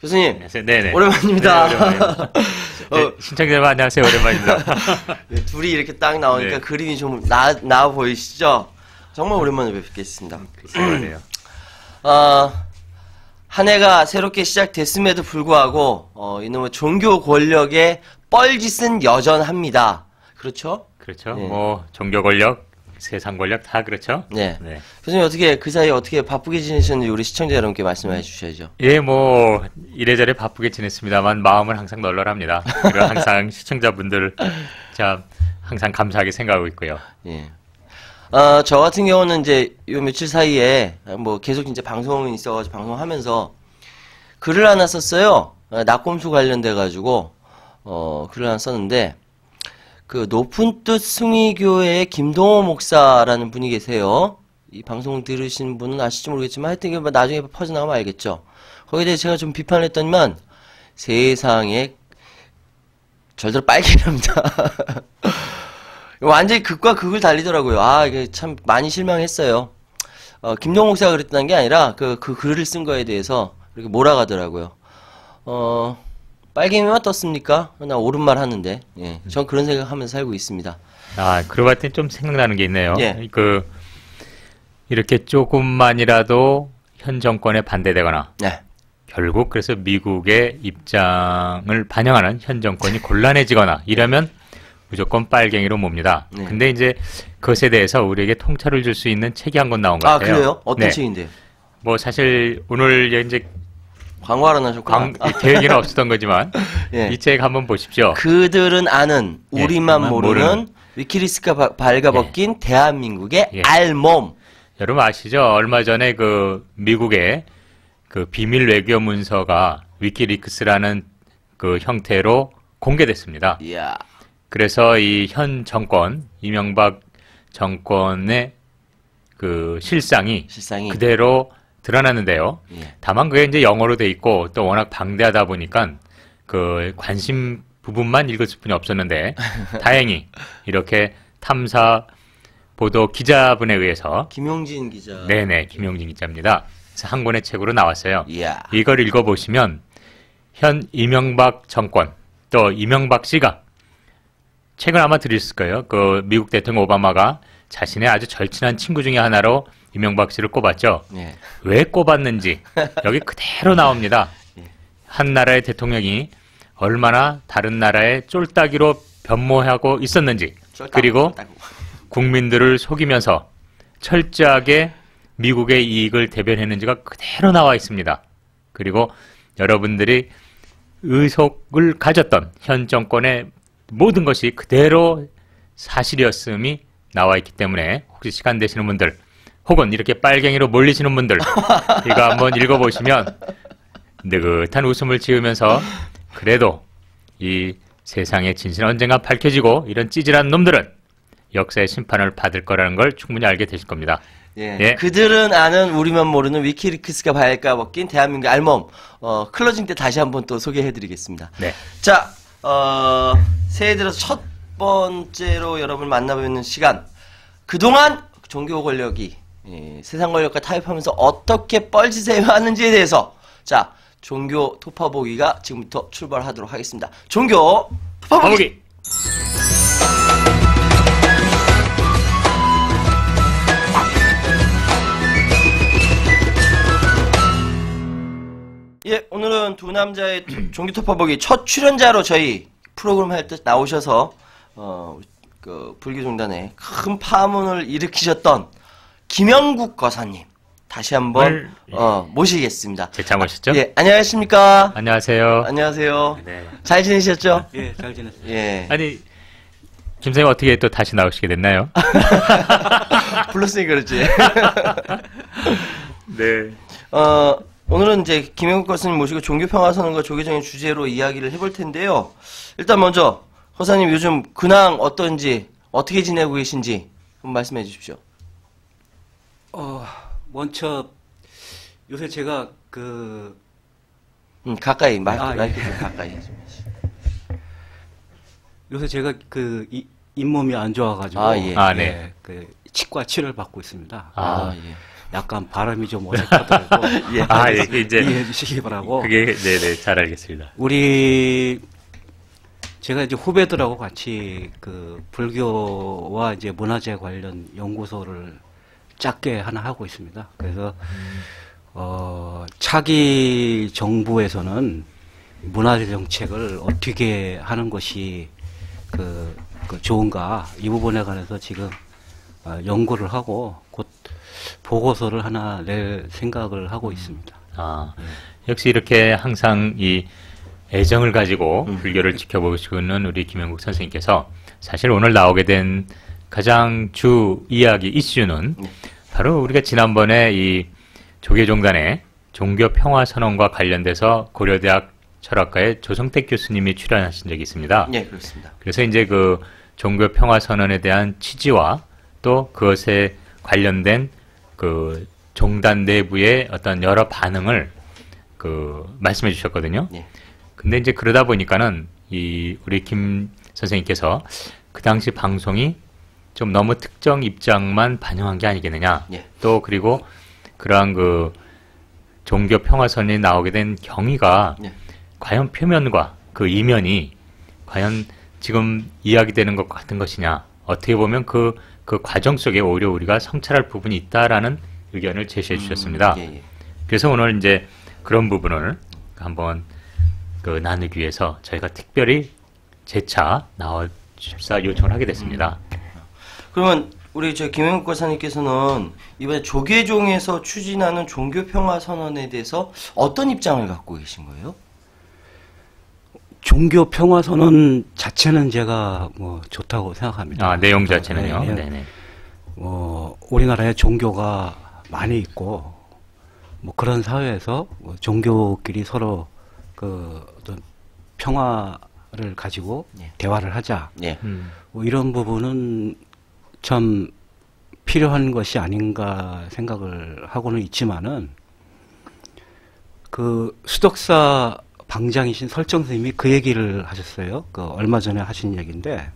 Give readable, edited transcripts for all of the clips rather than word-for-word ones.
교수님, 안녕하세요. 네네. 오랜만입니다. 네, 오랜만입니다. 네, 신청자 여러분 안녕하세요. 오랜만입니다. 네, 둘이 이렇게 딱 나오니까 네. 그림이 좀 나아 보이시죠? 정말 오랜만에 뵙겠습니다. 그러네요. 한 해가 새롭게 시작됐음에도 불구하고 이놈의 종교 권력의 뻘짓은 여전합니다. 그렇죠? 그렇죠. 네. 뭐 종교 권력, 세상 권력 다 그렇죠. 네. 네. 교수님 어떻게 그 사이에 어떻게 바쁘게 지내셨는지 우리 시청자 여러분께 말씀해 주셔야죠. 예, 뭐 이래저래 바쁘게 지냈습니다만 마음은 항상 널널합니다. 그리고 항상 시청자분들 참 항상 감사하게 생각하고 있고요. 예. 저 같은 경우는 이제 요 며칠 사이에 뭐 계속 이제 방송이 있어가지고 방송하면서 글을 하나 썼어요. 낙곰수 관련돼 가지고 글을 하나 썼는데 그 높은 뜻 숭의교회의 김동호 목사라는 분이 계세요. 이 방송 들으신 분은 아실지 모르겠지만 하여튼 이게 나중에 퍼져나가면 알겠죠. 거기에 대해 제가 좀 비판을 했더니만 세상에 절대로 빨개랍니다. 완전히 극과 극을 달리더라고요. 이게 참 많이 실망했어요. 김동호 목사가 그랬다는 게 아니라 그 글을 쓴 거에 대해서 이렇게 몰아가더라고요. 빨갱이만 떴습니까? 나 옳은 말 하는데. 예. 전 그런 생각하면서 살고 있습니다. 그러고 봤더니 좀 생각나는 게 있네요. 예. 이렇게 조금만이라도 현 정권에 반대되거나 네. 결국 그래서 미국의 입장을 반영하는 현 정권이 곤란해지거나 이러면 무조건 빨갱이로 봅니다. 네. 근데 이제 그것에 대해서 우리에게 통찰을 줄 수 있는 책이 한 권 나온 것 같아요. 그래요? 어떤 네. 책인데요? 뭐 사실 오늘 이제 광고하러 나셨구나. 계획에는 없었던 거지만 예. 이 책 한번 보십시오. 그들은 아는 예, 우리만 우리만 모르는 모르는 위키리스크가 발가벗긴 대한민국의 예. 알몸. 여러분 아시죠? 얼마 전에 그 미국의 그 비밀 외교 문서가 위키리크스라는 그 형태로 공개됐습니다. 이야. 그래서 이 현 정권, 이명박 정권의 그 실상이 그대로 드러났는데요. 예. 다만 그게 이제 영어로 돼 있고 또 워낙 방대하다 보니까 그 관심 부분만 읽었을 뿐이 없었는데 다행히 이렇게 탐사 보도 기자분에 의해서 김용진 기자. 네네 김용진 기자입니다. 그래서 한 권의 책으로 나왔어요. 이야. 이걸 읽어보시면 현 이명박 정권 또 이명박 씨가 책을 아마 들으셨을 거예요. 그 미국 대통령 오바마가 자신의 아주 절친한 친구 중에 하나로 이명박 씨를 꼽았죠. 예. 왜 꼽았는지 여기 그대로 나옵니다. 한 나라의 대통령이 얼마나 다른 나라의 쫄따기로 변모하고 있었는지 그리고 국민들을 속이면서 철저하게 미국의 이익을 대변했는지가 그대로 나와 있습니다. 그리고 여러분들이 의속을 가졌던 현 정권의 모든 것이 그대로 사실이었음이 나와 있기 때문에 혹시 시간 되시는 분들 혹은 이렇게 빨갱이로 몰리시는 분들 이거 한번 읽어보시면 느긋한 웃음을 지으면서 그래도 이 세상의 진실은 언젠가 밝혀지고 이런 찌질한 놈들은 역사의 심판을 받을 거라는 걸 충분히 알게 되실 겁니다. 예. 예. 그들은 아는 우리만 모르는 위키리크스가 발가벗긴 대한민국 알몸. 클로징 때 다시 한번 또 소개해드리겠습니다. 네. 자, 새해 들어서 첫 번째로 여러분을 만나뵙는 시간. 그동안 종교 권력이 세상 권력과 타협하면서 어떻게 뻘짓을 해왔는지에 대해서 자, 종교 토파보기가 지금부터 출발하도록 하겠습니다. 종교 토파보기! 예, 오늘은 두 남자의 종교 토파보기 첫 출연자로 저희 프로그램 할 때 나오셔서 그 불교종단에 큰 파문을 일으키셨던 김영국 거사님 다시 한번 모시겠습니다. 제 차 모셨죠? 예, 안녕하십니까? 안녕하세요. 안녕하세요. 네. 잘 지내셨죠? 예, 잘 지냈어요. 예. 아니 김선생님 어떻게 또 다시 나오시게 됐나요? 불렀으니 그렇지. 네. 오늘은 이제 김영국 거사님 모시고 종교평화선언과 조계종의 주제로 이야기를 해볼 텐데요. 일단 먼저 거사님 요즘 근황 어떤지 어떻게 지내고 계신지 한번 말씀해 주십시오. 먼저 요새 제가 가까이 마이크 예. 좀 가까이 좀. 요새 제가 잇몸이 안 좋아가지고 예. 네. 그 치과 치료를 받고 있습니다. 예. 약간 발음이 좀 어색하더라고. 예. 아, 예, 이제 이해해 주시기 바라고. 그게 네네 잘 알겠습니다. 제가 이제 후배들하고 같이 그 불교와 이제 문화재 관련 연구소를 작게 하나 하고 있습니다. 그래서 차기 정부에서는 문화재 정책을 어떻게 하는 것이 그 좋은가 이 부분에 관해서 지금 연구를 하고 곧 보고서를 하나 낼 생각을 하고 있습니다. 아, 역시 이렇게 항상 이 애정을 가지고 불교를 지켜보시고 있는 우리 김영국 선생님께서 사실 오늘 나오게 된 가장 주 이야기 이슈는 바로 우리가 지난번에 이 조계종단의 종교평화선언과 관련돼서 고려대학 철학과의 조성택 교수님이 출연하신 적이 있습니다. 네, 그렇습니다. 그래서 이제 그 종교평화선언에 대한 취지와 또 그것에 관련된 그 종단 내부의 어떤 여러 반응을 그 말씀해 주셨거든요. 네. 근데 이제 그러다 보니까는 우리 김 선생님께서 그 당시 방송이 좀 너무 특정 입장만 반영한 게 아니겠느냐. 예. 또 그리고 그러한 그 종교 평화선이 나오게 된 경위가 예. 과연 표면과 그 이면이 과연 지금 이야기되는 것 같은 것이냐. 어떻게 보면 그 과정 속에 오히려 우리가 성찰할 부분이 있다라는 의견을 제시해 주셨습니다. 예, 예. 그래서 오늘 이제 그런 부분을 한번 나누기 위해서 저희가 특별히 재차 나와주십사 요청을 하게 됐습니다. 그러면 우리 김영국 권사님께서는 이번에 조계종에서 추진하는 종교평화선언에 대해서 어떤 입장을 갖고 계신 거예요? 종교평화선언 자체는 제가 뭐 좋다고 생각합니다. 아, 내용 자체는요? 네, 네네. 우리나라에 종교가 많이 있고 뭐 그런 사회에서 뭐 종교끼리 서로 어떤 평화를 가지고 예. 대화를 하자. 예. 뭐 이런 부분은 참 필요한 것이 아닌가 생각을 하고는 있지만은 그 수덕사 방장이신 설정 스님이 그 얘기를 하셨어요. 얼마 전에 하신 얘기인데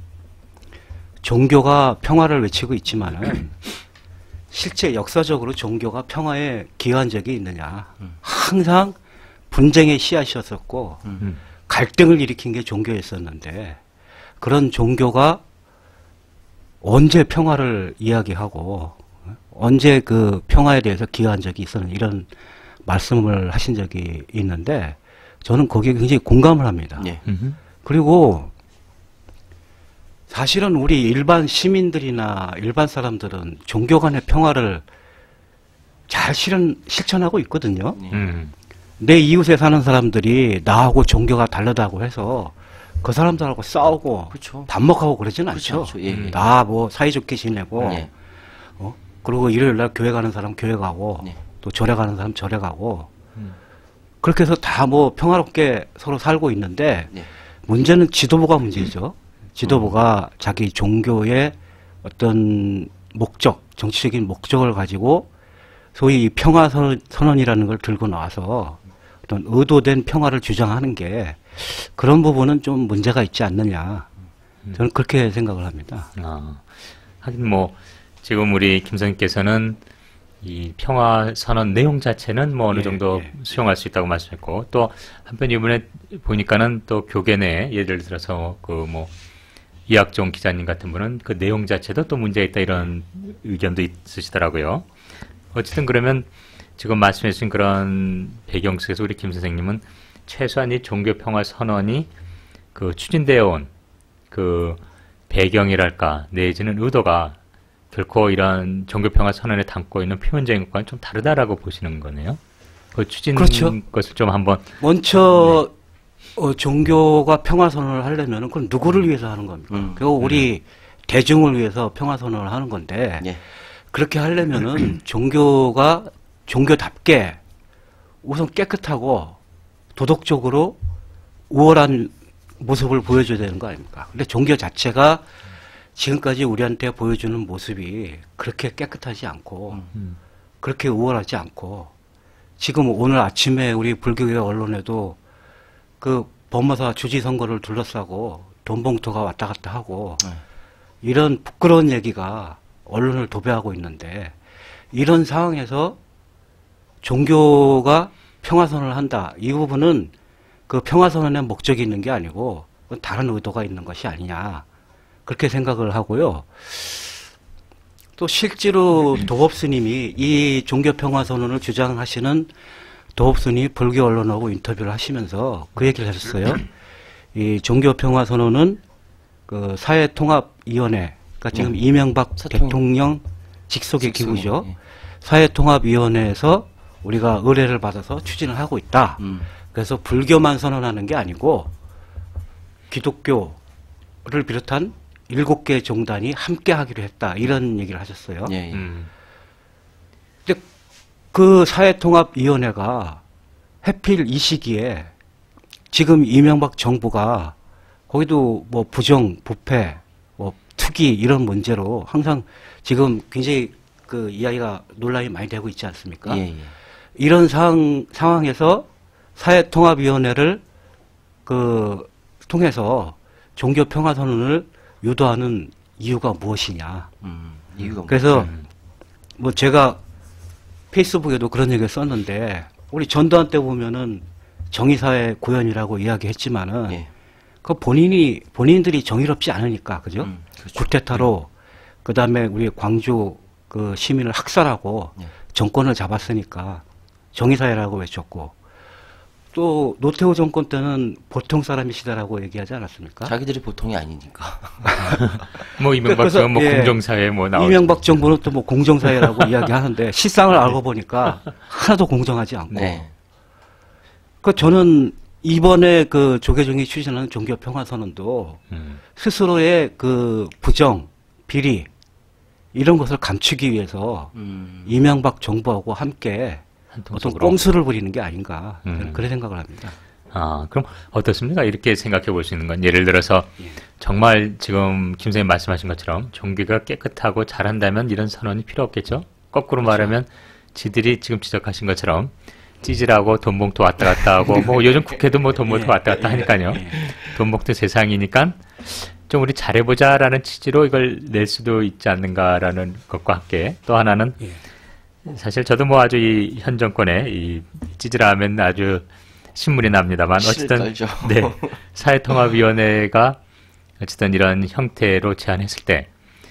종교가 평화를 외치고 있지만은 실제 역사적으로 종교가 평화에 기여한 적이 있느냐. 항상 분쟁의 씨앗이었었고 갈등을 일으킨 게 종교였었는데 그런 종교가 언제 평화를 이야기하고 언제 그 평화에 대해서 기여한 적이 있었는 이런 말씀을 하신 적이 있는데 저는 거기에 굉장히 공감을 합니다. 예. 그리고 사실은 우리 일반 시민들이나 일반 사람들은 종교 간의 평화를 잘 실천하고 있거든요. 내 이웃에 사는 사람들이 나하고 종교가 다르다고 해서 그 사람들하고 싸우고 그렇죠. 반목하고 그러진 그렇죠. 않죠. 예. 다 뭐 사이좋게 지내고 네. 그리고 일요일 날 교회 가는 사람 교회 가고 네. 또 절에 가는 사람 절에 가고 그렇게 해서 다 뭐 평화롭게 서로 살고 있는데 네. 문제는 지도부가 문제죠. 지도부가 자기 종교의 어떤 목적, 정치적인 목적을 가지고 소위 평화선언이라는 걸 들고 나와서 어떤 의도된 평화를 주장하는 게 그런 부분은 좀 문제가 있지 않느냐. 저는 그렇게 생각을 합니다. 하긴 뭐 지금 우리 김 선생님께서는 이 평화선언 내용 자체는 뭐 어느 정도 수용할 수 있다고 말씀했고 또 한편 이번에 보니까는 또 교계 내에 예를 들어서 뭐 이학종 기자님 같은 분은 그 내용 자체도 또 문제가 있다 이런 의견도 있으시더라고요. 어쨌든 그러면 지금 말씀해 주신 그런 배경 속에서 우리 김 선생님은 최소한 이 종교평화선언이 그 추진되어 온 그 배경이랄까 내지는 의도가 결코 이런 종교평화선언에 담고 있는 표면적인 것과는 좀 다르다라고 보시는 거네요. 그 추진 그렇죠. 것을 좀 한번 먼저 종교가 평화선언을 하려면은 그건 누구를 위해서 하는 겁니까? 그리고 우리 대중을 위해서 평화선언을 하는 건데 예. 그렇게 하려면은 종교가 종교답게 우선 깨끗하고 도덕적으로 우월한 모습을 보여줘야 되는 거 아닙니까? 근데 종교 자체가 지금까지 우리한테 보여주는 모습이 그렇게 깨끗하지 않고 그렇게 우월하지 않고 지금 오늘 아침에 우리 불교계 언론에도 그 법무사 주지 선거를 둘러싸고 돈 봉투가 왔다 갔다 하고 이런 부끄러운 얘기가 언론을 도배하고 있는데 이런 상황에서 종교가 평화선언을 한다. 이 부분은 그 평화선언의 목적이 있는 게 아니고 다른 의도가 있는 것이 아니냐. 그렇게 생각을 하고요. 또 실제로 도법스님이 이 종교평화선언을 주장하시는 도법스님이 불교 언론하고 인터뷰를 하시면서 그 얘기를 하셨어요. 이 종교평화선언은 그 사회통합위원회, 그러니까 지금 이명박 대통령 직속의 기구죠. 사회통합위원회에서 우리가 의뢰를 받아서 추진을 하고 있다. 그래서 불교만 선언하는 게 아니고 기독교를 비롯한 7개 종단이 함께 하기로 했다. 이런 얘기를 하셨어요. 예, 예. 근데 그 사회통합위원회가 하필 이 시기에 지금 이명박 정부가 거기도 뭐 부정, 부패, 뭐 투기 이런 문제로 항상 지금 굉장히 그 이야기가 논란이 많이 되고 있지 않습니까? 예, 예. 이런 상황에서 사회통합위원회를 그 통해서 종교평화선언을 유도하는 이유가 무엇이냐. 이유가 그래서 뭐 제가 페이스북에도 그런 얘기를 썼는데 우리 전두환 때 보면은 정의사회 구현이라고 이야기했지만은 예. 그 본인들이 정의롭지 않으니까 그죠? 그렇죠. 쿠데타로 그다음에 우리 광주 그 시민을 학살하고 예. 정권을 잡았으니까 정의사회라고 외쳤고 또 노태우 정권 때는 보통 사람이시다라고 얘기하지 않았습니까? 자기들이 보통이 아니니까. 뭐 이명박 그래서, 정부 뭐 예, 공정사회 뭐 나오죠. 이명박 정부는 또 뭐 공정사회라고 이야기하는데 실상을 알고 보니까 하나도 공정하지 않고. 네. 그 저는 이번에 그 조계종이 추진하는 종교평화선언도 스스로의 그 부정, 비리 이런 것을 감추기 위해서 이명박 정부하고 함께 어떤 한통속으로. 꼼수를 부리는 게 아닌가 저는 그런 생각을 합니다. 아, 그럼 어떻습니까? 이렇게 생각해 볼 수 있는 건 예를 들어서 정말 지금 김 선생님 말씀하신 것처럼 종교가 깨끗하고 잘한다면 이런 선언이 필요 없겠죠? 거꾸로 말하면 지들이 지금 지적하신 것처럼 찌질하고 돈 봉투 왔다 갔다 하고 뭐 요즘 국회도 뭐 돈 봉투 왔다 갔다 하니까요. 돈 봉투 세상이니까 좀 우리 잘해보자라는 취지로 이걸 낼 수도 있지 않는가라는 것과 함께 또 하나는 사실 저도 뭐 아주 이 현 정권의 이 찌질하면 아주 신물이 납니다만 어쨌든 네, 사회통합위원회가 어쨌든 이런 형태로 제안했을 때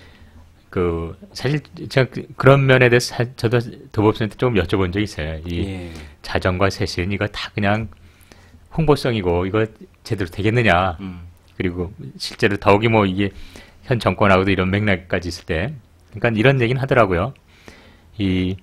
그 사실 제가 그런 면에 대해서 저도 도법선한테 좀 여쭤본 적이 있어요. 이 자정과 세신 이거 다 그냥 홍보성이고 이거 제대로 되겠느냐. 그리고 실제로 더욱이 뭐 이게 현 정권하고도 이런 맥락까지 있을 때 그러니까 이런 얘기는 하더라고요. 이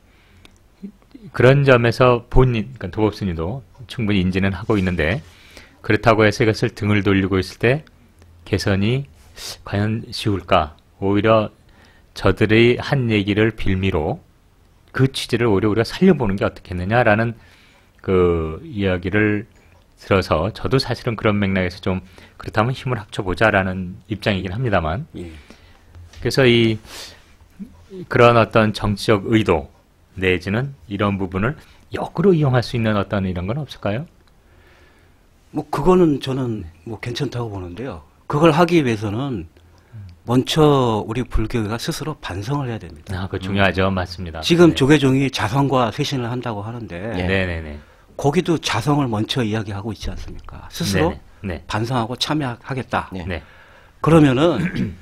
그런 점에서 그러니까 도법스님도 충분히 인지는 하고 있는데 그렇다고 해서 이것을 등을 돌리고 있을 때 개선이 과연 쉬울까? 오히려 저들의 한 얘기를 빌미로 그 취지를 오히려 우리가 살려보는 게 어떻겠느냐라는 그 이야기를 들어서 저도 사실은 그런 맥락에서 좀 그렇다면 힘을 합쳐보자라는 입장이긴 합니다만 그래서 이 그런 어떤 정치적 의도 내지는 이런 부분을 역으로 이용할 수 있는 어떤 이런 건 없을까요? 뭐 그거는 저는 뭐 괜찮다고 보는데요. 그걸 하기 위해서는 먼저 우리 불교가 스스로 반성을 해야 됩니다. 아, 그거 중요하죠. 맞습니다. 지금 네. 조계종이 자성과 쇄신을 한다고 하는데 네네네. 거기도 자성을 먼저 이야기하고 있지 않습니까? 스스로 네네. 네. 반성하고 참여하겠다. 네. 네. 그러면은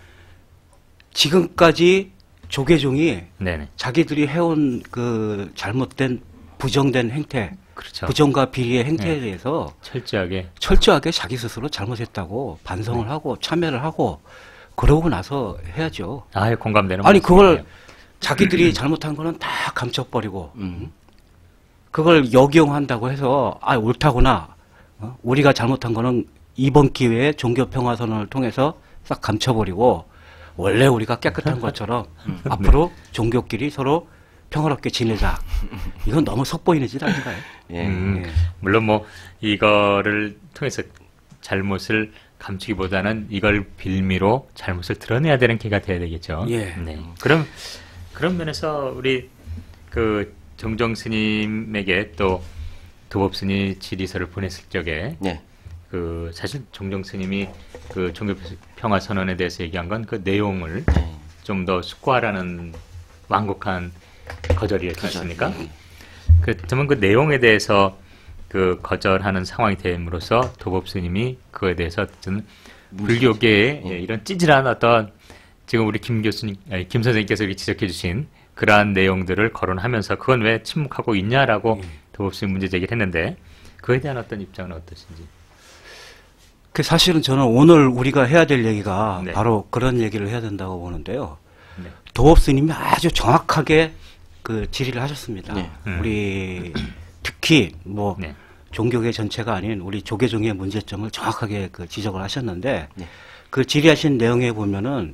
지금까지 조계종이 네네. 자기들이 해온 그 잘못된 부정된 행태, 그렇죠. 부정과 비리의 행태에 네. 대해서 철저하게 자기 스스로 잘못했다고 반성을 하고 참여를 하고 그러고 나서 해야죠. 아예 공감되는 아니 그걸 말씀이네요. 자기들이 잘못한 거는 다 감춰버리고 그걸 역이용한다고 해서 아 옳다구나. 우리가 잘못한 거는 이번 기회에 종교평화선언을 통해서 싹 감춰버리고 원래 우리가 깨끗한 것처럼 앞으로 종교끼리 서로 평화롭게 지내자. 이건 너무 속보이는 짓 아닌가요? 예. 예. 물론 뭐 이거를 통해서 잘못을 감추기보다는 이걸 빌미로 잘못을 드러내야 되는 기회가 돼야 되겠죠. 예. 네. 그런 면에서 우리 그 정정 스님에게 또 도법스님 질의서를 보냈을 적에 네. 그 사실 정정 스님이 그 종교평화 선언에 대해서 얘기한 건 그 내용을 좀 더 숙고하라는 완곡한 거절이었지 않습니까? 그렇다면 그 내용에 대해서 그 거절하는 상황이 됨으로써 도법 스님이 그거에 대해서 저는 불교계의 이런 찌질한 어떤 지금 우리 김 교수님, 아니, 김 선생님께서 이렇게 지적해 주신 그러한 내용들을 거론하면서 그건 왜 침묵하고 있냐라고 도법 스님 문제 제기를 했는데 그에 대한 어떤 입장은 어떠신지? 그 사실은 저는 오늘 우리가 해야 될 얘기가 네. 바로 그런 얘기를 해야 된다고 보는데요. 네. 도법 스님이 아주 정확하게 그 질의를 하셨습니다. 네. 우리 특히 뭐 네. 종교계 전체가 아닌 우리 조계종의 문제점을 정확하게 그 지적을 하셨는데 네. 그 질의하신 내용에 보면은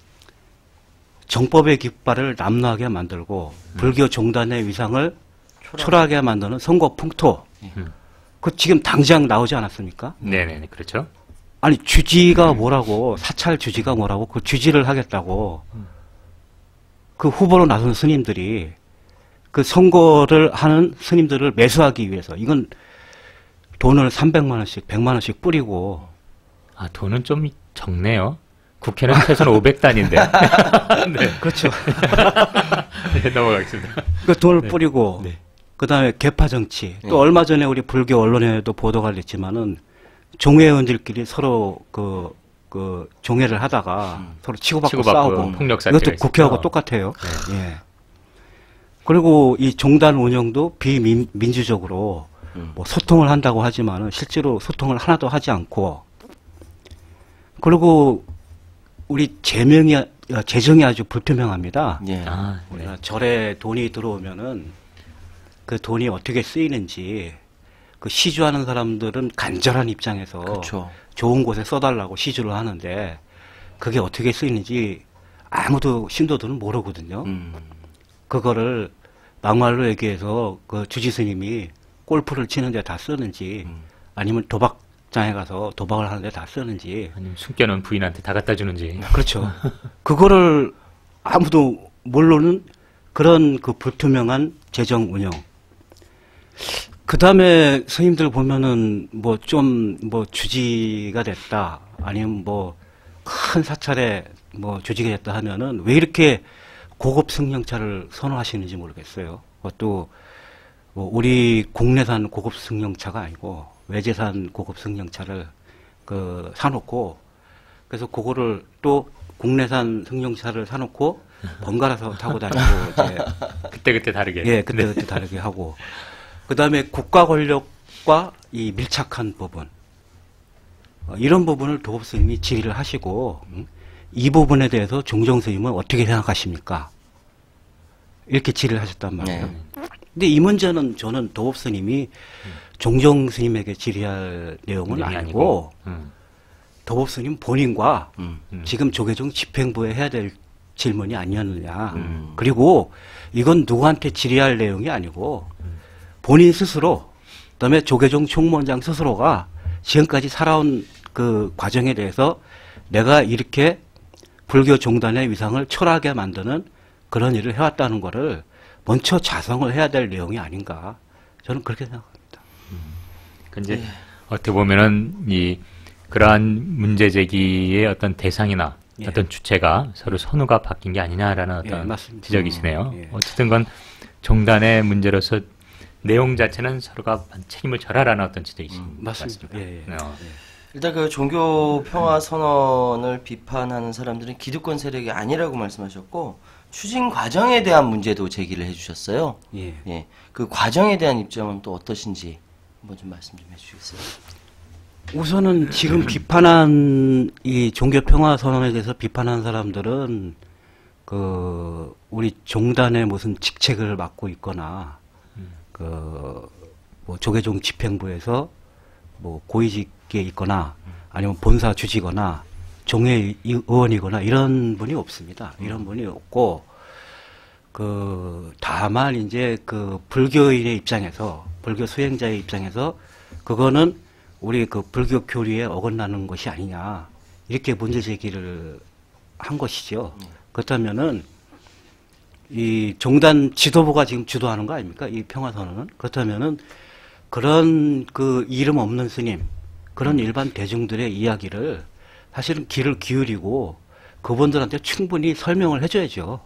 정법의 깃발을 남루하게 만들고 불교 종단의 위상을 초라하게 만드는 선거 풍토. 그 지금 당장 나오지 않았습니까? 네네, 그렇죠. 아니 주지가 뭐라고 사찰 주지가 뭐라고 그 주지를 하겠다고 그 후보로 나선 스님들이 그 선거를 하는 스님들을 매수하기 위해서 이건 돈을 300만 원씩 100만 원씩 뿌리고 아, 돈은 좀 적네요. 국회는 최소한 500단인데. 네. 그렇죠. 네, 넘어가겠습니다. 그 돈을 뿌리고 네. 그다음에 계파 정치 또 얼마 전에 우리 불교 언론에도 보도가 됐지만은 종회원들끼리 서로 그 종회를 하다가 서로 치고받고 싸우고 폭력 사태가 이것도 국회하고 있었죠. 똑같아요. 예. 그리고 이 종단 운영도 비민주적으로 뭐 소통을 한다고 하지만은 실제로 소통을 하나도 하지 않고 그리고 우리 재정이 아주 불투명합니다. 예. 아, 네. 우리가 절에 돈이 들어오면은 그 돈이 어떻게 쓰이는지 그 시주하는 사람들은 간절한 입장에서 그렇죠. 좋은 곳에 써달라고 시주를 하는데 그게 어떻게 쓰이는지 아무도 신도들은 모르거든요. 그거를 막말로 얘기해서 그 주지 스님이 골프를 치는데 다 쓰는지 아니면 도박장에 가서 도박을 하는데 다 쓰는지 아니면 숨겨놓은 부인한테 다 갖다 주는지. 그렇죠. 그거를 아무도 모르는 그런 그 불투명한 재정 운영. 그 다음에 스님들 보면은 뭐 좀 뭐 주지가 됐다 아니면 뭐 큰 사찰에 뭐 주지가 됐다 하면은 왜 이렇게 고급 승용차를 선호하시는지 모르겠어요. 그것도 뭐 우리 국내산 고급 승용차가 아니고 외제산 고급 승용차를 그 사놓고 그래서 그거를 또 국내산 승용차를 사놓고 번갈아서 타고 다니고 이제 그때 다르게. 예, 그때 다르게 하고 그 다음에 국가 권력과 이 밀착한 부분 이런 부분을 도법 스님이 질의를 하시고 이 부분에 대해서 종정 스님은 어떻게 생각하십니까? 이렇게 질의를 하셨단 말이에요. 네. 근데 이 문제는 저는 도법 스님이 종정 스님에게 질의할 내용은 아니고 도법 스님 본인과 지금 조계종 집행부에 해야 될 질문이 아니었느냐. 그리고 이건 누구한테 질의할 내용이 아니고 본인 스스로 그다음에 조계종 총무원장 스스로가 지금까지 살아온 그 과정에 대해서 내가 이렇게 불교 종단의 위상을 초라하게 만드는 그런 일을 해왔다는 거를 먼저 자성을 해야 될 내용이 아닌가. 저는 그렇게 생각합니다. 이제 어떻게 보면은 그러한 문제 제기의 어떤 대상이나 예. 어떤 주체가 서로 선우가 바뀐 게 아니냐라는 어떤 예, 맞습니다. 지적이시네요. 예. 어쨌든 건 종단의 문제로서 내용 자체는 서로가 책임을 져라라는 어떤 지적이신 맞습니다. 같습니다. 예, 예. 일단 그 종교 평화 선언을 비판하는 사람들은 기득권 세력이 아니라고 말씀하셨고 추진 과정에 대한 문제도 제기를 해주셨어요. 예. 예. 그 과정에 대한 입장은 또 어떠신지 한번 좀 말씀 좀 해주시겠어요? 우선은 지금 비판한 이 종교 평화 선언에 대해서 비판한 사람들은 그 우리 종단의 무슨 직책을 맡고 있거나 그 뭐 조계종 집행부에서 뭐 고위직에 있거나 아니면 본사 주지거나 종회 의원이거나 이런 분이 없습니다. 이런 분이 없고 그 다만 이제 그 불교인의 입장에서 불교 수행자의 입장에서 그거는 우리 그 불교 교리에 어긋나는 것이 아니냐 이렇게 문제 제기를 한 것이죠. 그렇다면은 이 종단 지도부가 지금 주도하는 거 아닙니까? 이 평화선언은 그렇다면은 그런 그 이름 없는 스님 그런 일반 대중들의 이야기를 사실은 귀를 기울이고 그분들한테 충분히 설명을 해줘야죠.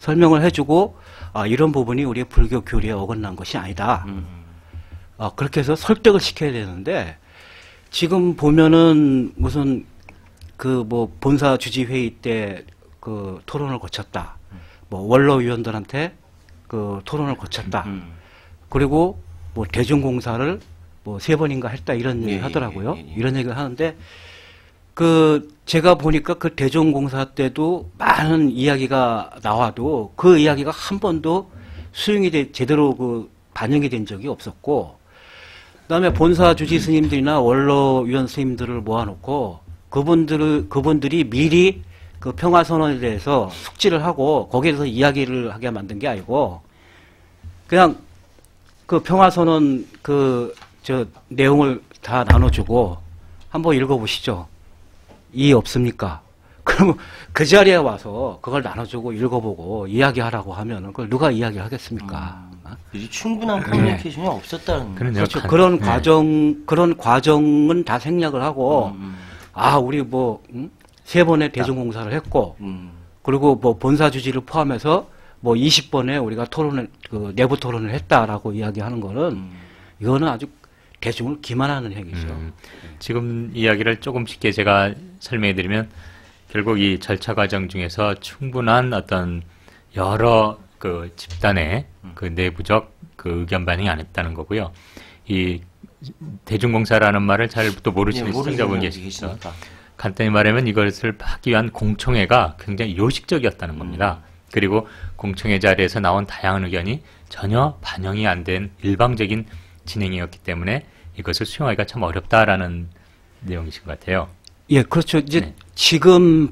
설명을 해주고 이런 부분이 우리 불교 교리에 어긋난 것이 아니다. 그렇게 해서 설득을 시켜야 되는데 지금 보면은 무슨 그 뭐 본사 주지 회의 때 그 토론을 거쳤다. 뭐 원로위원들한테 그 토론을 거쳤다. 그리고 뭐 대중공사를 뭐 3번인가 했다 이런 얘기 하더라고요. 이런 얘기를 하는데 그 제가 보니까 그 대중공사 때도 많은 이야기가 나와도 그 이야기가 한 번도 수용이 제대로 그 반영이 된 적이 없었고, 그다음에 본사 주지 스님들이나 원로위원 스님들을 모아놓고 그분들이 미리 그 평화선언에 대해서 숙지를 하고 거기에 대해서 이야기를 하게 만든 게 아니고 그냥 그 평화선언 저 내용을 다 나눠주고 한번 읽어보시죠. 이해 없습니까? 그러면 그 자리에 와서 그걸 나눠주고 읽어보고 이야기하라고 하면 그걸 누가 이야기하겠습니까? 이 충분한 커뮤니케이션이 없었다는 그렇죠. 그런 과정은 다 생략을 하고 우리 뭐 3번의 대중공사를 했고 그리고 뭐 본사 주지를 포함해서 뭐 20번에 우리가 그 내부 토론을 했다라고 이야기하는 거는 이거는 아주 대중을 기만하는 행위죠. 지금 이야기를 조금 쉽게 제가 설명해 드리면 결국 이 절차 과정 중에서 충분한 어떤 여러 그 집단의 그 내부적 그 의견 반영이 안 했다는 거고요. 이 대중공사라는 말을 잘 또 모르시는 시청자분 계시죠. 간단히 말하면 이것을 하기 위한 공청회가 굉장히 요식적이었다는 겁니다. 그리고 공청회 자리에서 나온 다양한 의견이 전혀 반영이 안 된 일방적인 진행이었기 때문에 이것을 수용하기가 참 어렵다라는 내용이신 것 같아요. 예, 그렇죠. 이제 지금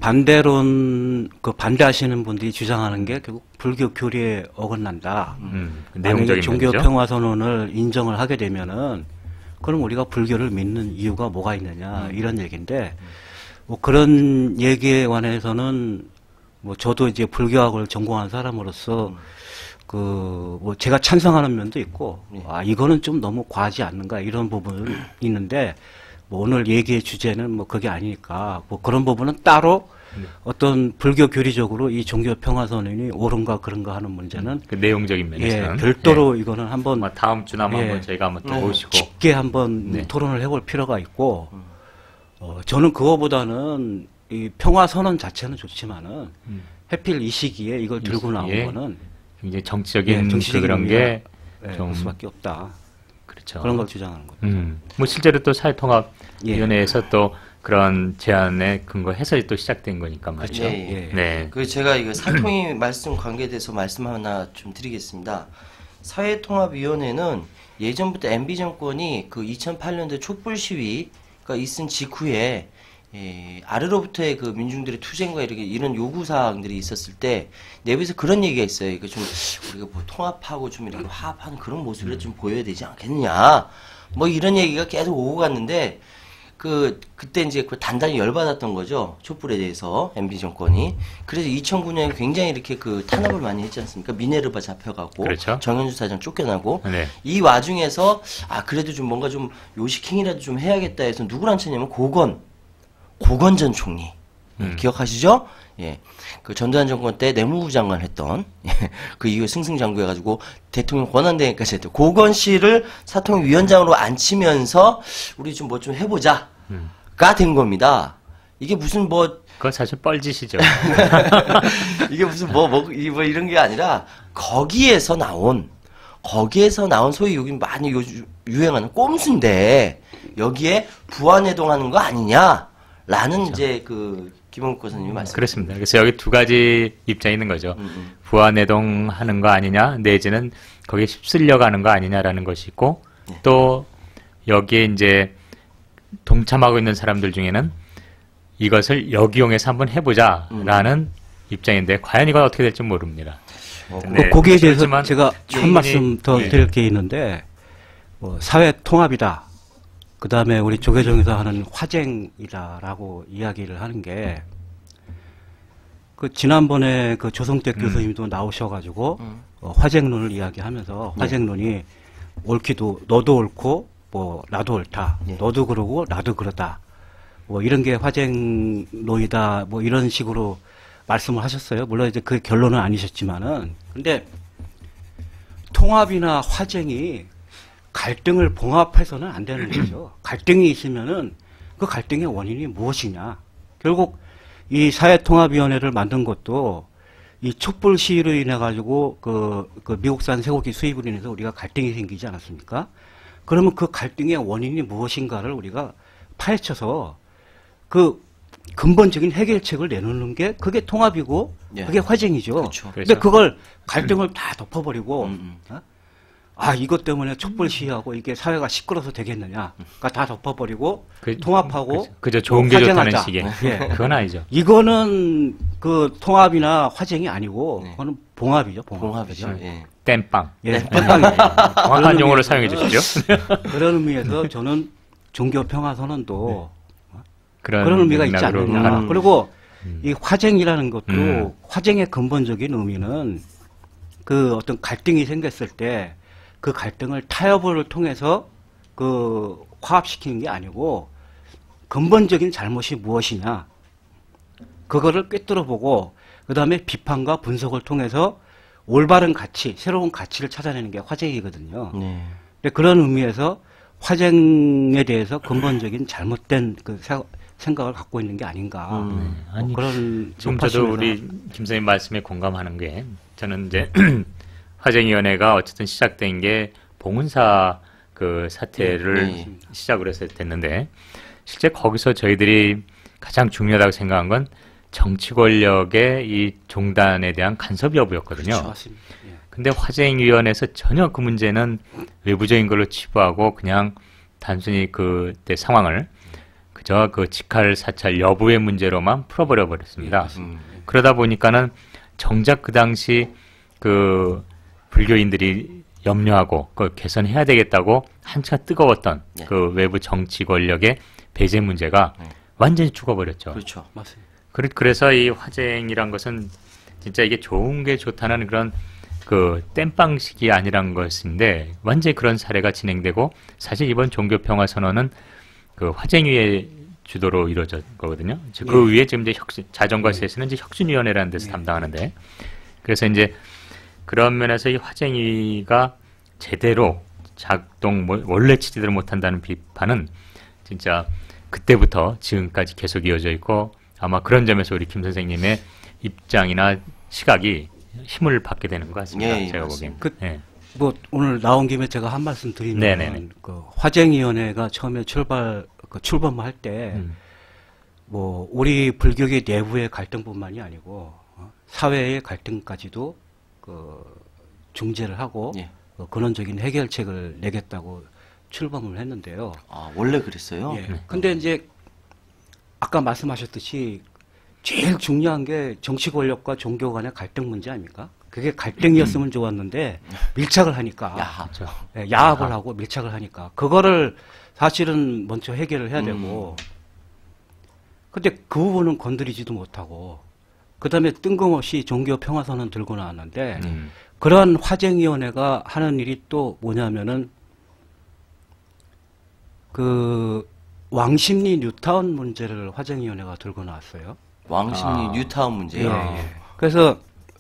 반대하시는 분들이 주장하는 게 결국 불교 교리에 어긋난다. 만약에 종교 평화 선언을 인정을 하게 되면은 그럼 우리가 불교를 믿는 이유가 뭐가 있느냐 이런 얘기인데 뭐 그런 얘기에 관해서는 뭐 저도 이제 불교학을 전공한 사람으로서 뭐 제가 찬성하는 면도 있고 이거는 좀 너무 과하지 않는가 이런 부분은 있는데 뭐 오늘 얘기의 주제는 뭐 그게 아니니까 뭐 그런 부분은 따로 어떤 불교 교리적으로 이 종교 평화 선언이 옳은가 그런가 하는 문제는 그 내용적인 면에서는 별도로 이거는 한번 다음 주나 한번 저희가 한번 또 모시고 깊게 한번 토론을 해볼 필요가 있고 저는 그거보다는 이 평화 선언 자체는 좋지만은 하필 이 시기에 이걸 들고 나온 거는 굉장히 정치적인 그런 게 좀 수밖에 없다. 그렇죠. 그런 걸 주장하는 거죠. 뭐 실제로 또 사회통합위원회에서 또 그런 제안에 근거해서 또 시작된 거니까 말이죠. 네. 그 제가 이거 사통위 말씀 관계에 대해서 말씀 하나 좀 드리겠습니다. 사회통합위원회는 예전부터 MB 정권이 그 2008년도 촛불 시위가 있은 직후에 아래로부터의 그 민중들의 투쟁과 이런 요구 사항들이 있었을 때 내부에서 그런 얘기가 있어요. 이거 좀 우리가 뭐 통합하고 좀 이렇게 화합하는 그런 모습을 좀 보여야 되지 않겠느냐. 뭐 이런 얘기가 계속 오고 갔는데 그때 이제 단단히 열받았던 거죠. 촛불에 대해서 MB 정권이. 그래서 2009년에 굉장히 이렇게 그 탄압을 많이 했지 않습니까? 미네르바 잡혀가고 그렇죠. 정현주 사장 쫓겨나고 이 와중에서 그래도 좀 뭔가 좀 요식행위라도 좀 해야겠다 해서 누구를 앉혔냐면 고건 전 총리. 기억하시죠? 예. 그 전두환 정권 때 내무부 장관 했던, 그 이후에 승승장구 해가지고 대통령 권한대행까지 했던 고건 씨를 사통위원장으로 앉히면서 우리 좀 뭐 좀 해보자가 된 겁니다. 이게 무슨 그건 사실 뻘짓이죠. 이게 무슨 이런 게 아니라 거기에서 나온 소위 여기 많이 유행하는 꼼수인데 여기에 부안해동하는 거 아니냐? 라는 이제 김원국 교수님이 말씀. 그렇습니다. 그래서 여기 두 가지 입장이 있는 거죠. 부안해동하는 거 아니냐, 내지는 거기에 휩쓸려 가는 거 아니냐라는 것이 있고, 또 여기에 이제 동참하고 있는 사람들 중에는 이것을 역이용해서 한번 해보자라는 입장인데 과연 이건 어떻게 될지 모릅니다. 거기에 대해서 제가 한 말씀 더 드릴 게 있는데 사회 통합이다. 그 다음에 우리 조계종에서 하는 화쟁이다라고 이야기를 하는 게, 지난번에 조성택 교수님도 나오셔가지고, 화쟁론을 이야기하면서, 화쟁론이 너도 옳고, 나도 옳다. 너도 그러고, 나도 그러다. 이런 게 화쟁론이다. 이런 식으로 말씀을 하셨어요. 물론 이제 그 결론은 아니셨지만은. 근데 통합이나 화쟁이 갈등을 봉합해서는 안 되는 거죠. 갈등이 있으면은 그 갈등의 원인이 무엇이냐. 결국 이 사회통합위원회를 만든 것도 이 촛불 시위로 인해 가지고 그 미국산 쇠고기 수입으로 인해서 우리가 갈등이 생기지 않았습니까? 그러면 그 갈등의 원인이 무엇인가를 우리가 파헤쳐서 그 근본적인 해결책을 내놓는 게 그게 통합이고 예. 그게 화쟁이죠. 그렇죠. 근데 그걸 갈등을 다 덮어버리고 어? 아 이것 때문에 촛불 시위하고 이게 사회가 시끄러워서 되겠느냐. 그러니까 다 덮어버리고 통합하고 그저 좋은 게 좋다는 화쟁하자. 식의 예. 그건 아니죠. 이거는 그 통합이나 화쟁이 아니고 네. 그거는 봉합이죠. 봉합이죠. 예. 땜빵. 예, 땜빵이에요. 정확한 용어를 사용해 주시죠. 그런 의미에서 저는 종교 평화 선언도 그런 의미가 있지 맥락으로 않느냐. 그리고 음. 이 화쟁이라는 것도 화쟁의 근본적인 의미는 그 어떤 갈등이 생겼을 때 그 갈등을 타협을 통해서 그 화합시키는 게 아니고 근본적인 잘못이 무엇이냐. 그거를 꿰뚫어 보고 그 다음에 비판과 분석을 통해서 올바른 가치, 새로운 가치를 찾아내는 게 화쟁이거든요. 네. 근데 그런 의미에서 화쟁에 대해서 근본적인 잘못된 그 생각을 갖고 있는 게 아닌가. 뭐 아니, 그런 지금 높아심에서- 저도 우리 김 선생님 말씀에 공감하는 게 저는 이제 화쟁위원회가 어쨌든 시작된 게 봉은사 그 사태를 네. 시작으로 해서 됐는데 실제 거기서 저희들이 가장 중요하다고 생각한 건 정치 권력의 이 종단에 대한 간섭 여부였거든요. 그렇죠. 맞습니다. 예. 근데 화쟁위원회에서 전혀 그 문제는 외부적인 걸로 치부하고 그냥 단순히 그때 상황을 그저 그 직할 사찰 여부의 문제로만 풀어버려 버렸습니다. 그러다 보니까는 정작 그 당시 그 불교인들이 염려하고 그걸 개선해야 되겠다고 한참 뜨거웠던 네. 그 외부 정치 권력의 배제 문제가 네. 완전히 죽어버렸죠. 그렇죠. 맞습니다. 그래서 이 화쟁이란 것은 진짜 이게 좋은 게 좋다는 그런 그 땜빵식이 아니란 것인데 완전히 그런 사례가 진행되고 사실 이번 종교평화선언은 그 화쟁위의 주도로 이루어진 거거든요. 그 위에 지금 이제 자정과 세수는 이제 혁신위원회라는 데서 담당하는데 그래서 이제 그런 면에서 이 화쟁위가 제대로 작동 원래 취지대로 못한다는 비판은 진짜 그때부터 지금까지 계속 이어져 있고 아마 그런 점에서 우리 김 선생님의 입장이나 시각이 힘을 받게 되는 것 같습니다. 예, 예, 제가 맞습니다. 보기엔. 예. 뭐 오늘 나온 김에 제가 한 말씀 드리면 네네네. 그 화쟁위원회가 처음에 출범할 때 뭐 우리 불교계 내부의 갈등뿐만이 아니고 사회의 갈등까지도 그 중재를 하고 예. 근원적인 해결책을 내겠다고 출범을 했는데요. 아, 원래 그랬어요? 예. 근데 이제 아까 말씀하셨듯이 제일 중요한 게 정치 권력과 종교 간의 갈등 문제 아닙니까? 그게 갈등이었으면 좋았는데 밀착을 하니까 야하죠. 예, 야합을 하고 밀착을 하니까 그거를 사실은 먼저 해결을 해야 되고 근데 그 부분은 건드리지도 못하고 그다음에 뜬금없이 종교 평화선언 들고 나왔는데 그러한 화쟁위원회가 하는 일이 또 뭐냐면은 그 왕십리 뉴타운 문제를 화쟁위원회가 들고 나왔어요. 왕십리 뉴타운 문제요. 예. 그래서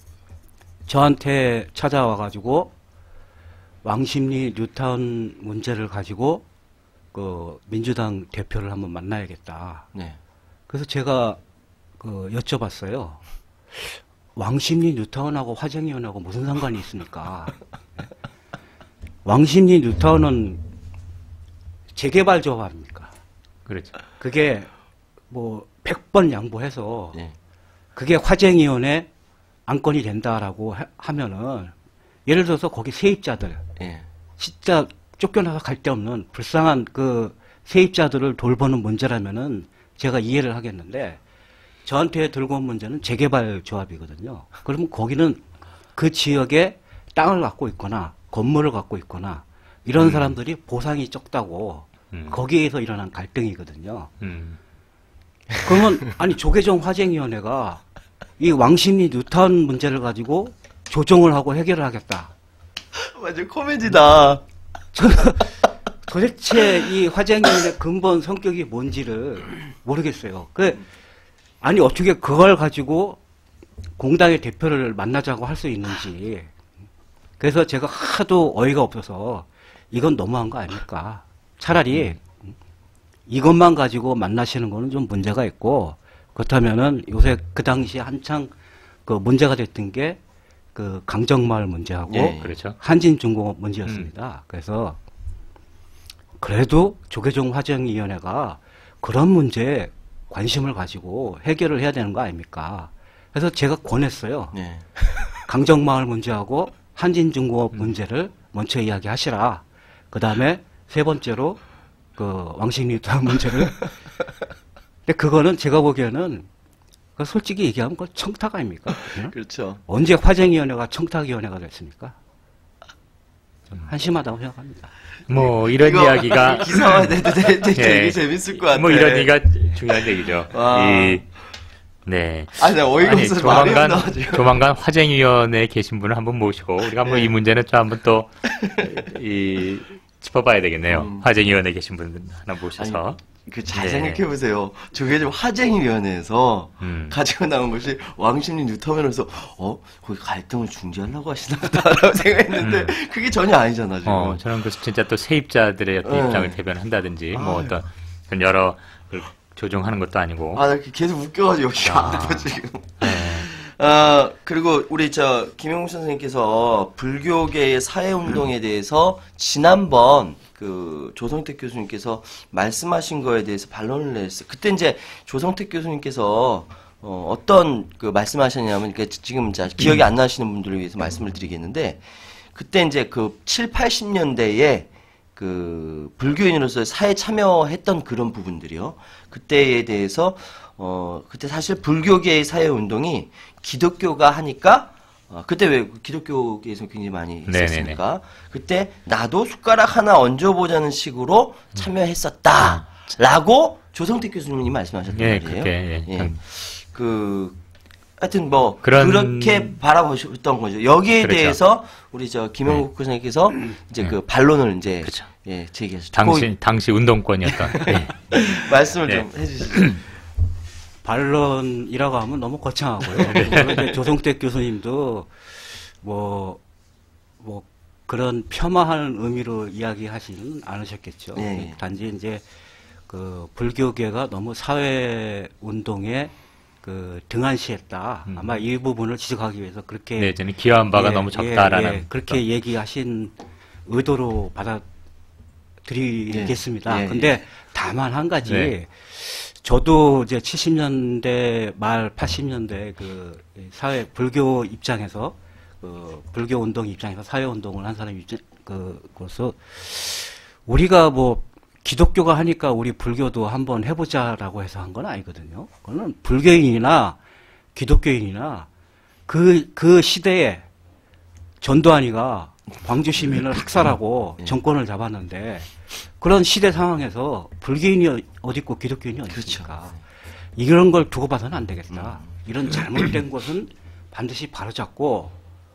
저한테 찾아와가지고 왕십리 뉴타운 문제를 가지고 그 민주당 대표를 한번 만나야겠다. 네. 그래서 제가 그 여쭤봤어요. 왕십리 뉴타운하고 화쟁위원회하고 무슨 상관이 있습니까? 왕십리 뉴타운은 재개발 조합 아닙니까? 그렇죠. 그게 뭐 100번 양보해서 네. 그게 화쟁위원회 안건이 된다라고 하면은 예를 들어서 거기 세입자들 예. 진짜 쫓겨나서 갈 데 없는 불쌍한 그 세입자들을 돌보는 문제라면은 제가 이해를 하겠는데 저한테 들고 온 문제는 재개발 조합이거든요. 그러면 거기는 그 지역에 땅을 갖고 있거나 건물을 갖고 있거나 이런 사람들이 보상이 적다고 거기에서 일어난 갈등이거든요. 그러면 아니 조계종 화쟁위원회가 이 왕십리 뉴타운 문제를 가지고 조정을 하고 해결을 하겠다. 완전 코미디다. 도대체 이 화쟁위원회 근본 성격이 뭔지를 모르겠어요. 아니 어떻게 그걸 가지고 공당의 대표를 만나자고 할 수 있는지. 그래서 제가 하도 어이가 없어서 이건 너무한 거 아닙니까? 차라리 이것만 가지고 만나시는 거는 좀 문제가 있고, 그렇다면은 요새 그 당시에 한창 그 문제가 됐던 게 그 강정마을 문제하고 예, 그렇죠. 한진중공업 문제였습니다. 그래서 그래도 조계종 화정위원회가 그런 문제에 관심을 가지고 해결을 해야 되는 거 아닙니까? 그래서 제가 권했어요. 네. 강정마을 문제하고 한진중공업 문제를 먼저 이야기하시라. 그 다음에 세 번째로 그 왕십리투항 문제를. 근데 그거는 제가 보기에는 그 솔직히 얘기하면 그 청탁 아닙니까? 그냥? 그렇죠. 언제 화정위원회가 청탁위원회가 됐습니까? 좀 한심하다고 생각합니다. 뭐 이런 이거 이야기가 기사화돼도 되게 예. 재밌을 것 같아. 뭐 이런 얘기가 중요한 얘기죠. 와. 네. 아니, 나 어이가 아니, 없어서 말이 안 나와가지고. 조만간 화쟁위원회에 계신 분을 한번 모시고 우리가 한번 네. 이 문제는 좀 한번 또 짚어봐야 되겠네요. 화쟁위원회에 계신 분 하나 모셔서. 아니, 그 잘 네. 생각해보세요. 저게 좀 화쟁위원회에서 가지고 나온 것이 왕십리 뉴터미널에서 거기 갈등을 중재하려고 하시나 보다라고 생각했는데 그게 전혀 아니잖아 지금. 저는 그래서 진짜 또 세입자들의 어떤 네. 입장을 대변한다든지 뭐 아유. 어떤 그런 여러 걸 조정하는 것도 아니고. 나 계속 웃겨가지고 여기 안 나와 지금. 네. 그리고 우리 김영웅 선생님께서 불교계의 사회운동에 대해서 지난번 그 조성택 교수님께서 말씀하신 거에 대해서 반론을 냈어요. 그때 이제 조성택 교수님께서 어떤 그 말씀하셨냐면 지금 기억이 안 나시는 분들을 위해서 말씀을 드리겠는데 그때 이제 그 7, 80년대에 그 불교인으로서 사회 참여했던 그런 부분들이요. 그때에 대해서 그때 사실 불교계의 사회 운동이 기독교가 하니까 그때 왜 기독교계에서 굉장히 많이 했었습니까? 그때 나도 숟가락 하나 얹어보자는 식으로 참여했었다라고 조성택 교수님이 말씀하셨단 예, 말이에요. 그때 하여튼 뭐 그런 그렇게 바라보셨던 거죠. 여기에 그렇죠. 대해서 우리 김영국 교수님께서 이제 그 반론을 이제 그렇죠. 제기하셨죠. 당시 운동권이었던. 예. 말씀을 네. 좀 해주시죠. 반론이라고 하면 너무 거창하고요. 물론 이제 조성택 교수님도 뭐 그런 폄하하는 의미로 이야기하지는 않으셨겠죠. 네. 단지 이제 그 불교계가 너무 사회 운동에 그 등한시했다. 아마 이 부분을 지적하기 위해서 그렇게 네, 저는 기여한 바가 너무 적다라는. 그렇게 얘기하신 의도로 받아들이겠습니다. 예, 근데 다만 한 가지. 네. 저도 이제 70년대 말 80년대 그 사회 불교 입장에서 그 불교 운동 입장에서 사회 운동을 한 사람 그로서 우리가 뭐 기독교가 하니까 우리 불교도 한번 해보자라고 해서 한 건 아니거든요. 그거는 불교인이나 기독교인이나 그 시대에 전두환이가 광주 시민을 학살하고 정권을 잡았는데 그런 시대 상황에서 불교인이 어디 있고 기독교인이 어디 있습니까? 그렇죠. 이런 걸 두고 봐서는 안 되겠다. 이런 잘못된 것은 반드시 바로잡고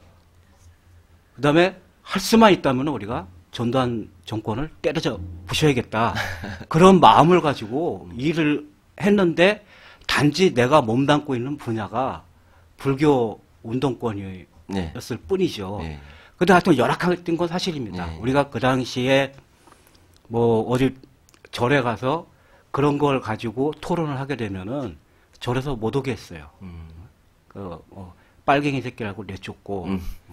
그다음에 할 수만 있다면 우리가 전두환 정권을 때려져 부셔야겠다. 그런 마음을 가지고 일을 했는데 단지 내가 몸담고 있는 분야가 불교 운동권이었을 뿐이죠. 네. 근데 하여튼 열악했던 건 사실입니다. 네. 우리가 그 당시에 뭐 어디 절에 가서 그런 걸 가지고 토론을 하게 되면은 절에서 못 오게 했어요. 빨갱이 새끼라고 내쫓고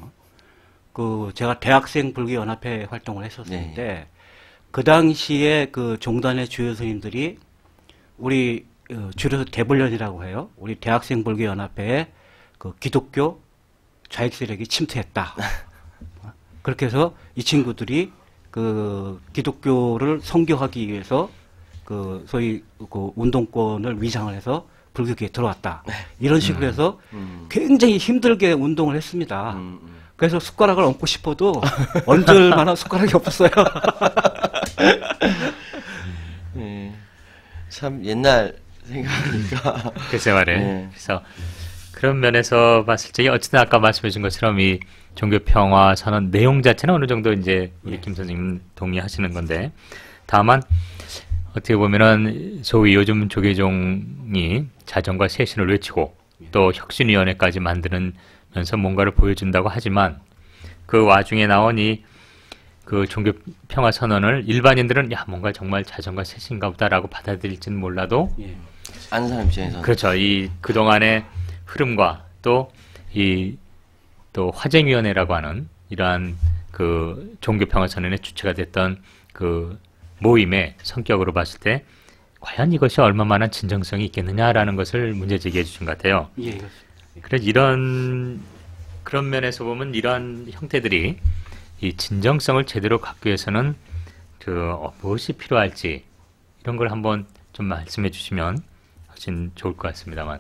제가 대학생 불교연합회 활동을 했었는데 그 당시에 그 종단의 주요 스님들이 우리 줄여서 대불련이라고 해요. 우리 대학생 불교연합회에 그 기독교 좌익 세력이 침투했다. 그렇게 해서 이 친구들이 그 기독교를 성교하기 위해서 그 소위 그 운동권을 위장을 해서 불교계에 들어왔다. 이런 식으로 해서 굉장히 힘들게 운동을 했습니다. 그래서 숟가락을 얹고 싶어도 얹을 만한 숟가락이 없어요. 참 옛날 생각하니까. 글쎄 말이에요. 그래서 그런 면에서 봤을 때 어쨌든 아까 말씀해 준 것처럼 이 종교평화 선언 내용 자체는 어느 정도 이제 우리 김 선생님 동의하시는 건데 다만 어떻게 보면은 소위 요즘 조계종이 자정과 세신을 외치고 또 혁신위원회까지 만드면서 뭔가를 보여준다고 하지만 그 와중에 나온 그 종교평화선언을 일반인들은 야 뭔가 정말 자전거 셋인가 보다라고 받아들일지는 몰라도 예. 아는 사람 입장에서는 그렇죠. 그동안의 흐름과 또 화쟁위원회라고 하는 이러한 그 종교평화선언의 주체가 됐던 그 모임의 성격으로 봤을 때 과연 이것이 얼마만한 진정성이 있겠느냐라는 것을 문제 제기해 주신 것 같아요. 예. 그래서 그런 면에서 보면 이러한 형태들이 이 진정성을 제대로 갖기 위해서는 무엇이 필요할지 이런 걸 한번 좀 말씀해 주시면 훨씬 좋을 것 같습니다만.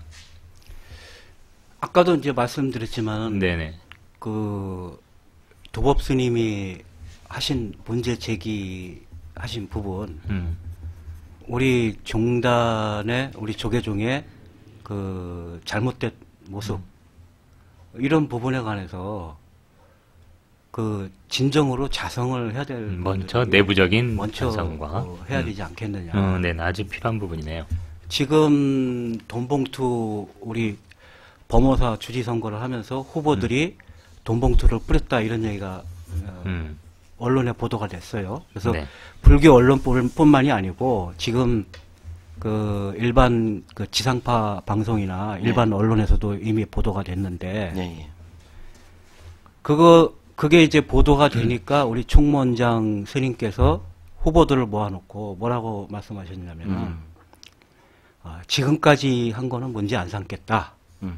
아까도 이제 말씀드렸지만 네네. 그 도법 스님이 하신 문제 제기하신 부분, 우리 종단의 우리 조계종의 그 잘못된 모습 이런 부분에 관해서 그 진정으로 자성을 해야 될 먼저 내부적인 먼저 자성과 해야 되지 않겠느냐. 네, 아주 필요한 부분이네요. 지금 돈봉투 우리 범어사 주지 선거를 하면서 후보들이 돈봉투를 뿌렸다 이런 얘기가 언론에 보도가 됐어요. 그래서 네. 불교 언론뿐만이 아니고 지금 그 일반 그 지상파 방송이나 일반 언론에서도 이미 보도가 됐는데 네. 그게 이제 보도가 되니까 우리 총무원장 스님께서 후보들을 모아놓고 뭐라고 말씀하셨냐면은 지금까지 한 거는 문제 안 삼겠다.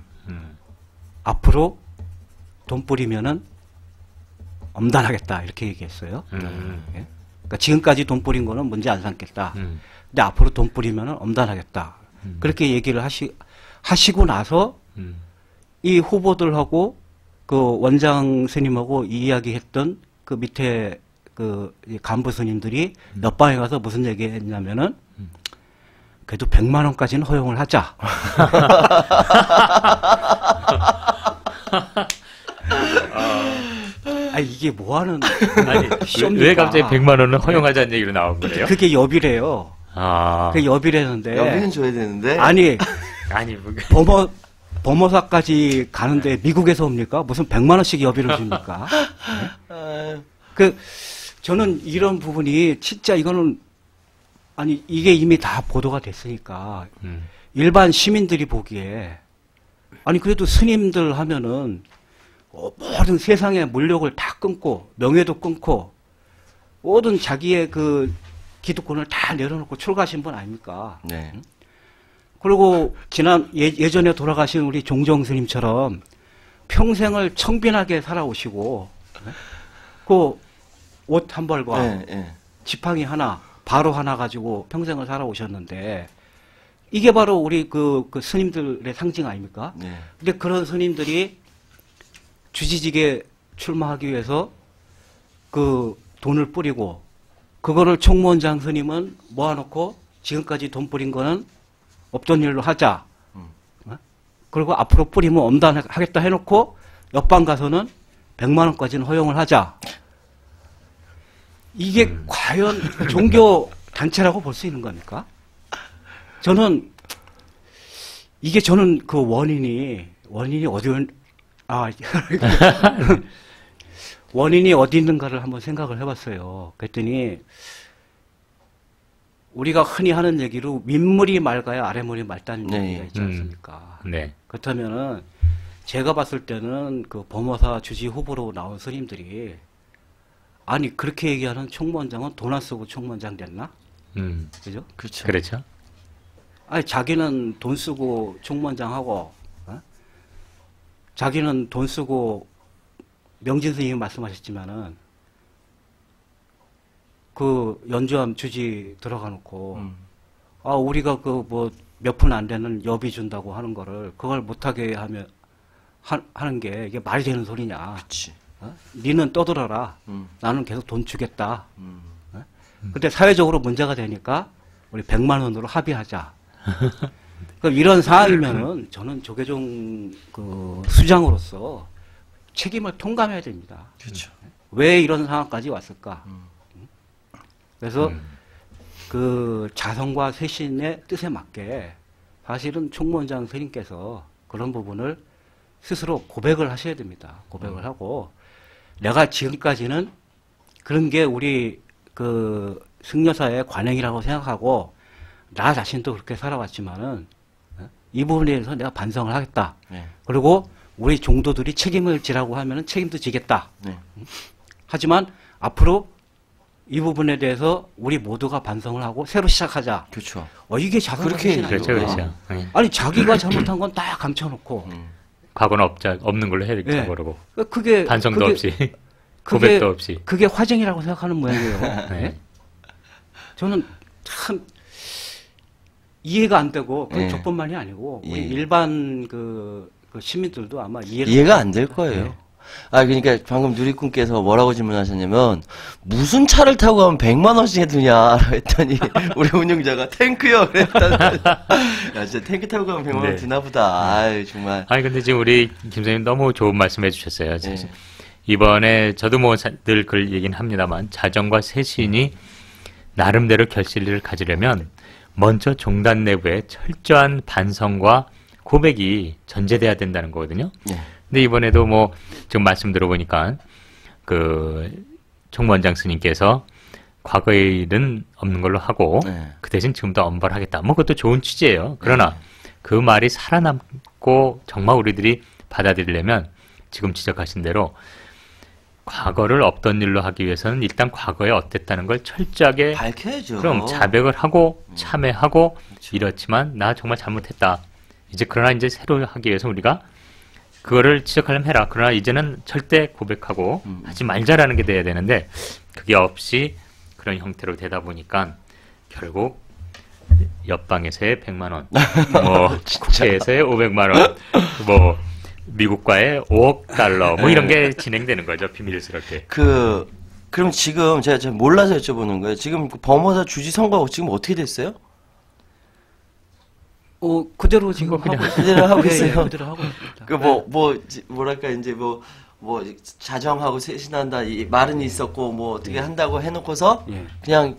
앞으로 돈 뿌리면은 엄단하겠다 이렇게 얘기했어요. 예? 그러니까 지금까지 돈 뿌린 거는 문제 안 삼겠다. 근데 앞으로 돈 뿌리면은 엄단하겠다. 그렇게 얘기를 하시고 나서 이 후보들하고 그 원장 스님하고 이야기했던 그 밑에 그 간부 스님들이 옆방에 가서 무슨 얘기했냐면은 그래도 100만 원까지는 허용을 하자. 이게 뭐 하는 아니, 왜 갑자기 100만 원은 허용하자는 얘기로 나온 거예요? 그게 여비래요. 그게 여비래는데. 여비는 줘야 되는데. 아니, 뭐. 범어사까지 가는데 미국에서 옵니까? 무슨 100만 원씩 여비를 줍니까? 네? 저는 이런 부분이 진짜 이거는 아니 이게 이미 다 보도가 됐으니까 일반 시민들이 보기에 아니 그래도 스님들 하면은 모든 세상의 물욕을 다 끊고 명예도 끊고 모든 자기의 그 기득권을 다 내려놓고 출가하신 분 아닙니까? 네. 그리고 예전에 돌아가신 우리 종정 스님처럼 평생을 청빈하게 살아오시고 그 옷 한 벌과 지팡이 하나 바로 하나 가지고 평생을 살아오셨는데 이게 바로 우리 그 스님들의 상징 아닙니까? 네. 근데 그런 스님들이 주지직에 출마하기 위해서 그 돈을 뿌리고 그거를 총무원장 스님은 모아놓고 지금까지 돈 뿌린 거는 없던 일로 하자. 그리고 앞으로 뿌리면 엄단하겠다 해놓고 옆방 가서는 100만 원까지는 허용을 하자. 이게 과연 종교 단체라고 볼 수 있는 겁니까? 저는 그 원인이 원인이 어디 있는가를 한번 생각을 해봤어요. 그랬더니 우리가 흔히 하는 얘기로 윗물이 맑아야 아랫물이 맑다는 얘기가 있지 않습니까? 네. 그렇다면은 제가 봤을 때는 그 범어사 주지 후보로 나온 스님들이 아니 그렇게 얘기하는 총무원장은 돈 안 쓰고 총무원장 됐나? 그죠? 그렇죠. 그렇죠. 아니 자기는 돈 쓰고 총무원장하고 자기는 돈 쓰고 명진 스님이 말씀하셨지만은 그 연주함 주지 들어가 놓고 우리가 그 뭐 몇 푼 안 되는 여비 준다고 하는 거를 그걸 못하게 하는 게 이게 말이 되는 소리냐? 그렇지. 니는 떠들어라. 나는 계속 돈 주겠다. 근데 사회적으로 문제가 되니까 우리 100만 원으로 합의하자. 그럼 이런 상황이면은 저는 조계종 그 수장으로서 책임을 통감해야 됩니다. 그렇죠. 왜 이런 상황까지 왔을까? 그래서 그 자성과 쇄신의 뜻에 맞게 사실은 총무원장 스님께서 그런 부분을 스스로 고백을 하셔야 됩니다. 고백을 하고 내가 지금까지는 그런 게 우리 그 승려사의 관행이라고 생각하고 나 자신도 그렇게 살아왔지만은 이 부분에 대해서 내가 반성을 하겠다. 네. 그리고 우리 종도들이 책임을 지라고 하면은 책임도 지겠다. 네. 하지만 앞으로 이 부분에 대해서 우리 모두가 반성을 하고 새로 시작하자. 그렇죠. 이게 작은 그렇게 것이 그렇죠, 아니고. 그렇죠. 예. 아니 자기가 잘못한 건 딱 감춰놓고 과거는 없는 걸로 해야겠다 예. 그러고 그게 반성도 그게, 없이 그게- 고백도 없이. 그게 화쟁이라고 생각하는 모양이에요. 네. 예? 저는 참 이해가 안 되고 그 예. 저뿐만이 아니고 우리 예. 일반 그 시민들도 아마 이해가 안 될 거예요. 네. 아, 그러니까 방금 누리꾼께서 뭐라고 질문하셨냐면, 무슨 차를 타고 가면 100만 원씩 드냐 했더니, 우리 운영자가 탱크요 그랬다는. 야, 진짜 탱크 타고 가면 100만 원 네. 드나 보다. 아유, 정말. 아니 근데 지금 우리 김 선생님 너무 좋은 말씀 해주셨어요. 네. 이번에 저도 뭐 늘 그걸 얘기는 합니다만 자정과 세신이 나름대로 결실을 가지려면 먼저 종단 내부에 철저한 반성과 고백이 전제돼야 된다는 거거든요. 네. 근데 이번에도 뭐 지금 말씀 들어보니까 그 총무원장 스님께서 과거의 일은 없는 걸로 하고 네. 그 대신 지금도 엄벌하겠다. 뭐 그것도 좋은 취지예요. 그러나 그 말이 살아남고 정말 우리들이 받아들이려면 지금 지적하신 대로 과거를 없던 일로 하기 위해서는 일단 과거에 어땠다는 걸 철저하게 밝혀야죠. 그럼 자백을 하고 참회하고 그렇죠. 이렇지만 나 정말 잘못했다. 이제 그러나 이제 새로 하기 위해서 우리가 그거를 지적하려면 해라. 그러나 이제는 절대 고백하고 하지 말자라는 게 돼야 되는데 그게 없이 그런 형태로 되다 보니까 결국 옆방에서의 100만 원, 뭐 국회에서의 500만 원, 뭐 미국과의 5억 달러 뭐 이런 게 진행되는 거죠. 비밀스럽게. 그럼 지금 제가 잘 몰라서 여쭤보는 거예요. 지금 그 범어사 주지 선거가 지금 어떻게 됐어요? 그대로 지금 그냥 하고 그대로 하고 예, 예, 있어요. 그대로 하고 있습니다. 뭐랄까, 이제 자정하고 쇄신한다, 이 말은 있었고, 뭐, 어떻게 한다고 해놓고서, 예. 그냥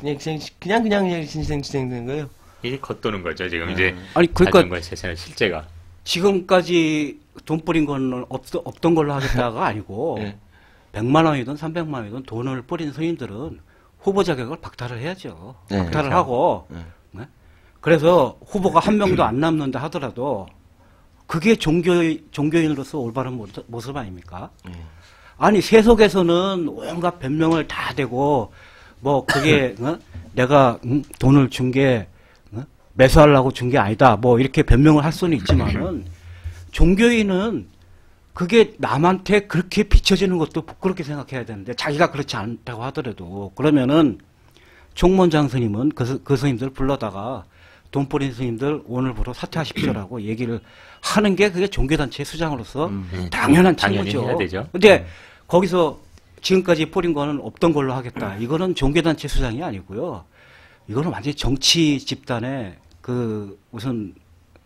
진행된 거예요. 이게 겉도는 거죠. 지금 이제 아니 그러니까 자전거의 세세는 실제가. 지금까지 돈 뿌린 거는 없던 걸로 하겠다가 아니고 예. 100만 원이든 300만 원이든 돈을 뿌린 스님들은 후보 자격을 박탈을 해야죠. 네, 박탈을 그렇죠. 하고 네. 네? 그래서 후보가 한 명도 안 남는다 하더라도 그게 종교인으로서 올바른 모습 아닙니까? 아니 세속에서는 온갖 변명을 다 대고 뭐 그게 내가 돈을 준 게 매수하려고 준 게 아니다. 뭐 이렇게 변명을 할 수는 있지만은 종교인은 그게 남한테 그렇게 비춰지는 것도 부끄럽게 생각해야 되는데 자기가 그렇지 않다고 하더라도 그러면은 총무원장 스님은 그 스님들 불러다가 돈 뿌린 스님들 오늘부로 사퇴하십시오라고 얘기를 하는 게 그게 종교단체 수장으로서 당연한 당연히 책무죠. 해야 되죠. 근데 거기서 지금까지 뿌린 거는 없던 걸로 하겠다. 이거는 종교단체 수장이 아니고요. 이거는 완전히 정치 집단의 그 무슨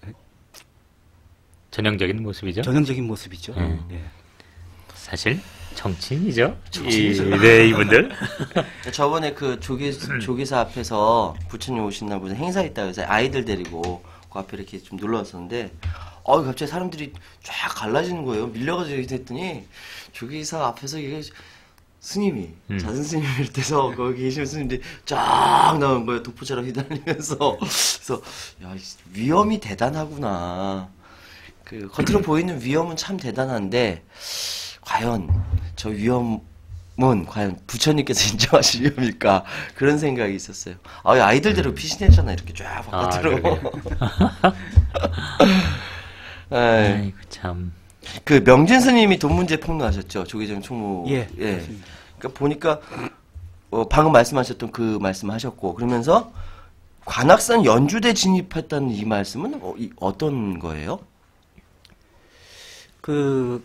전형적인 모습이죠. 전형적인 모습이죠. 예. 사실 정치인이죠. 네, 이분들. 저번에 그 조계사 앞에서 부처님 오신 날 무슨 행사 있다고 해서 아이들 데리고 그 앞에 이렇게 좀 놀러 왔었는데, 갑자기 사람들이 쫙 갈라지는 거예요. 밀려가지고 이렇게 했더니, 조계사 앞에서 이게 스님이, 자선 스님이 이렇게서 거기 계시는 스님들이 쫙 나온 거예요. 독포처럼 휘날리면서. 그래서, 야, 위험이 대단하구나. 겉으로 보이는 위험은 참 대단한데, 과연 저 위험은 과연 부처님께서 인정하실 위험일까? 그런 생각이 있었어요. 아이들대로 피신했잖아. 이렇게 쫙 바깥으로. 아이고 참. 그 명진 스님이 돈 문제 폭로하셨죠. 조계종 총무. 예. 그러니까 보니까 방금 말씀하셨던 그 말씀하셨고 그러면서 관악산 연주대 진입했다는 이 말씀은 어떤 거예요? 그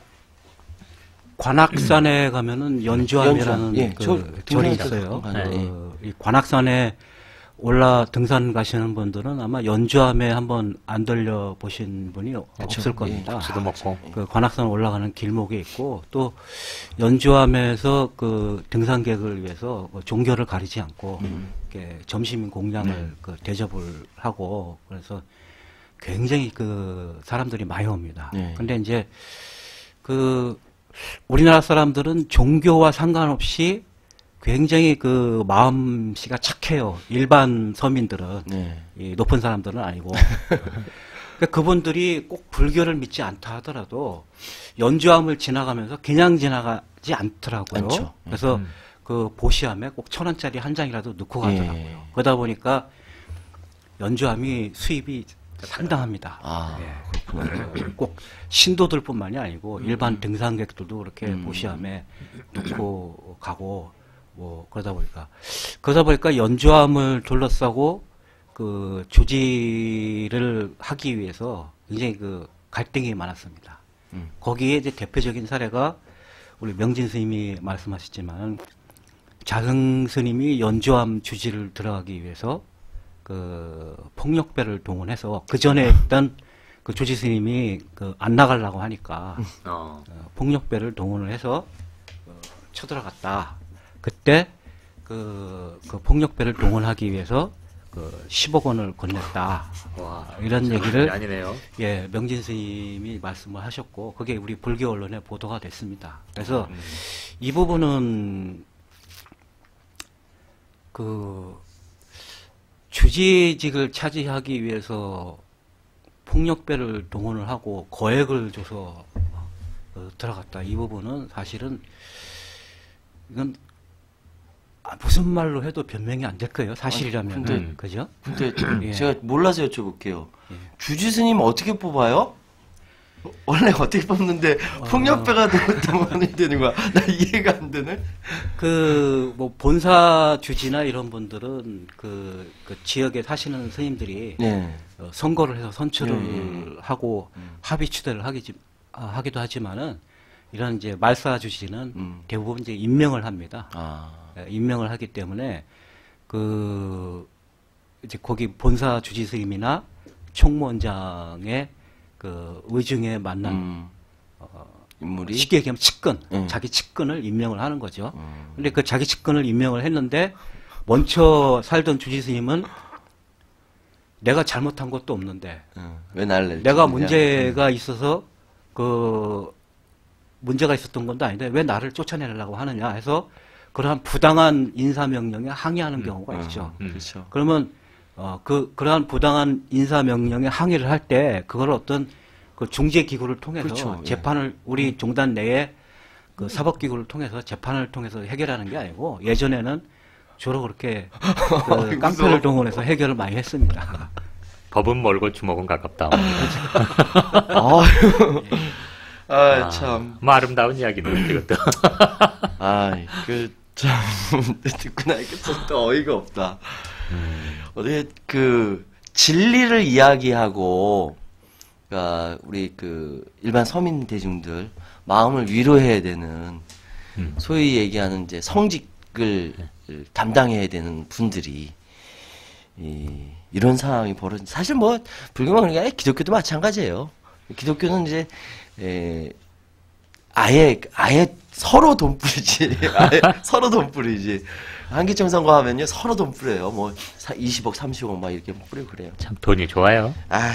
관악산에 가면은 연주암이라는 예, 절이 있어요. 네. 이 관악산에 올라 등산 가시는 분들은 아마 연주암에 한번 안 들려 보신 분이 없을 겁니다. 수도 먹고. 그 관악산 올라가는 길목에 있고 또 연주암에서 그 등산객을 위해서 종교를 가리지 않고 이렇게 점심 공양을 그 대접을 하고 그래서 굉장히 그 사람들이 많이 옵니다. 네. 근데 이제 그 우리나라 사람들은 종교와 상관없이 굉장히 그 마음씨가 착해요. 일반 서민들은. 네. 이 높은 사람들은 아니고. 그러니까 그분들이 꼭 불교를 믿지 않다 하더라도 연주함을 지나가면서 그냥 지나가지 않더라고요. 않죠. 그래서 그 보시함에 꼭 1,000원짜리 한 장이라도 넣고 가더라고요. 예. 그러다 보니까 연주함이 수입이 상당합니다. 아, 예. 그렇구나. 꼭 신도들뿐만이 아니고 일반 등산객들도 그렇게 보시함에 놓고 가고 뭐 그러다 보니까 연주함을 둘러싸고 그 조지를 하기 위해서 굉장히 그 갈등이 많았습니다. 거기에 이제 대표적인 사례가 우리 명진 스님이 말씀하셨지만 자승 스님이 연주함 주지를 들어가기 위해서 그 폭력배를 동원해서 그 전에 있던 그 조지 스님이 그 안 나가려고 하니까 폭력배를 동원을 해서 쳐들어갔다. 그때 그 폭력배를 동원하기 위해서 그 10억 원을 건넸다. 와, 이런 얘기를 아니네요. 예, 명진 스님이 말씀을 하셨고 그게 우리 불교 언론에 보도가 됐습니다. 그래서 이 부분은 그 주지직을 차지하기 위해서 폭력배를 동원을 하고 거액을 줘서 들어갔다. 이 부분은 사실은 이건 무슨 말로 해도 변명이 안 될 거예요. 사실이라면. 근데- 그죠? 근데 예. 제가 몰라서 여쭤볼게요. 예. 주지 스님 어떻게 뽑아요? 원래 어떻게 뽑는데 폭력배가 동원이 되는 거야? 나 이해가 안 되네. 뭐 본사 주지나 이런 분들은 그 지역에 사시는 스님들이 네. 선거를 해서 선출을 하고 합의 추대를 하기도 하지만은 이런 이제 말사 주지는 대부분 이제 임명을 합니다. 아, 예, 임명을 하기 때문에 이제 거기 본사 주지 스님이나 총무원장의 그 의중에 맞는 인물이 쉽게 얘기하면 측근, 음. 자기 측근을 임명을 하는 거죠. 근데 그 자기 측근을 임명을 했는데 먼저 살던 주지 스님은 내가 잘못한 것도 없는데 왜 나를 내가 내치느냐? 문제가 있어서 그 문제가 있었던 건도 아닌데 왜 나를 쫓아내려고 하느냐 해서 그러한 부당한 인사명령에 항의하는 경우가 있죠. 그렇죠. 그러면 그러한 부당한 인사명령에 항의를 할 때 그걸 어떤 그 중재기구를 통해서 그렇죠. 예. 재판을 우리 종단 내에 그 사법기구를 통해서 재판을 통해서 해결하는 게 아니고 예전에는 주로 그렇게 그 깡패를 동원해서 해결을 많이 했습니다. 법은 멀고 주먹은 가깝다. 아, 참. 뭐 아름다운 이야기는 이것도. 참, 듣고 나니까 또 어이가 없다. 어떻게, 진리를 이야기하고, 그러니까 우리 일반 서민 대중들, 마음을 위로해야 되는, 소위 얘기하는 이제 성직을 담당해야 되는 분들이, 이런 상황이 벌어진, 사실 뭐, 불교만 그런 게 아니라 기독교도 마찬가지예요. 기독교는 이제, 아예 서로 돈 뿌리지. 아예 서로 돈 뿌리지. 한기총 선거 하면요, 서로 돈 뿌려요. 뭐, 20억, 30억 막 이렇게 뿌리고 그래요. 참 돈이 좋아요.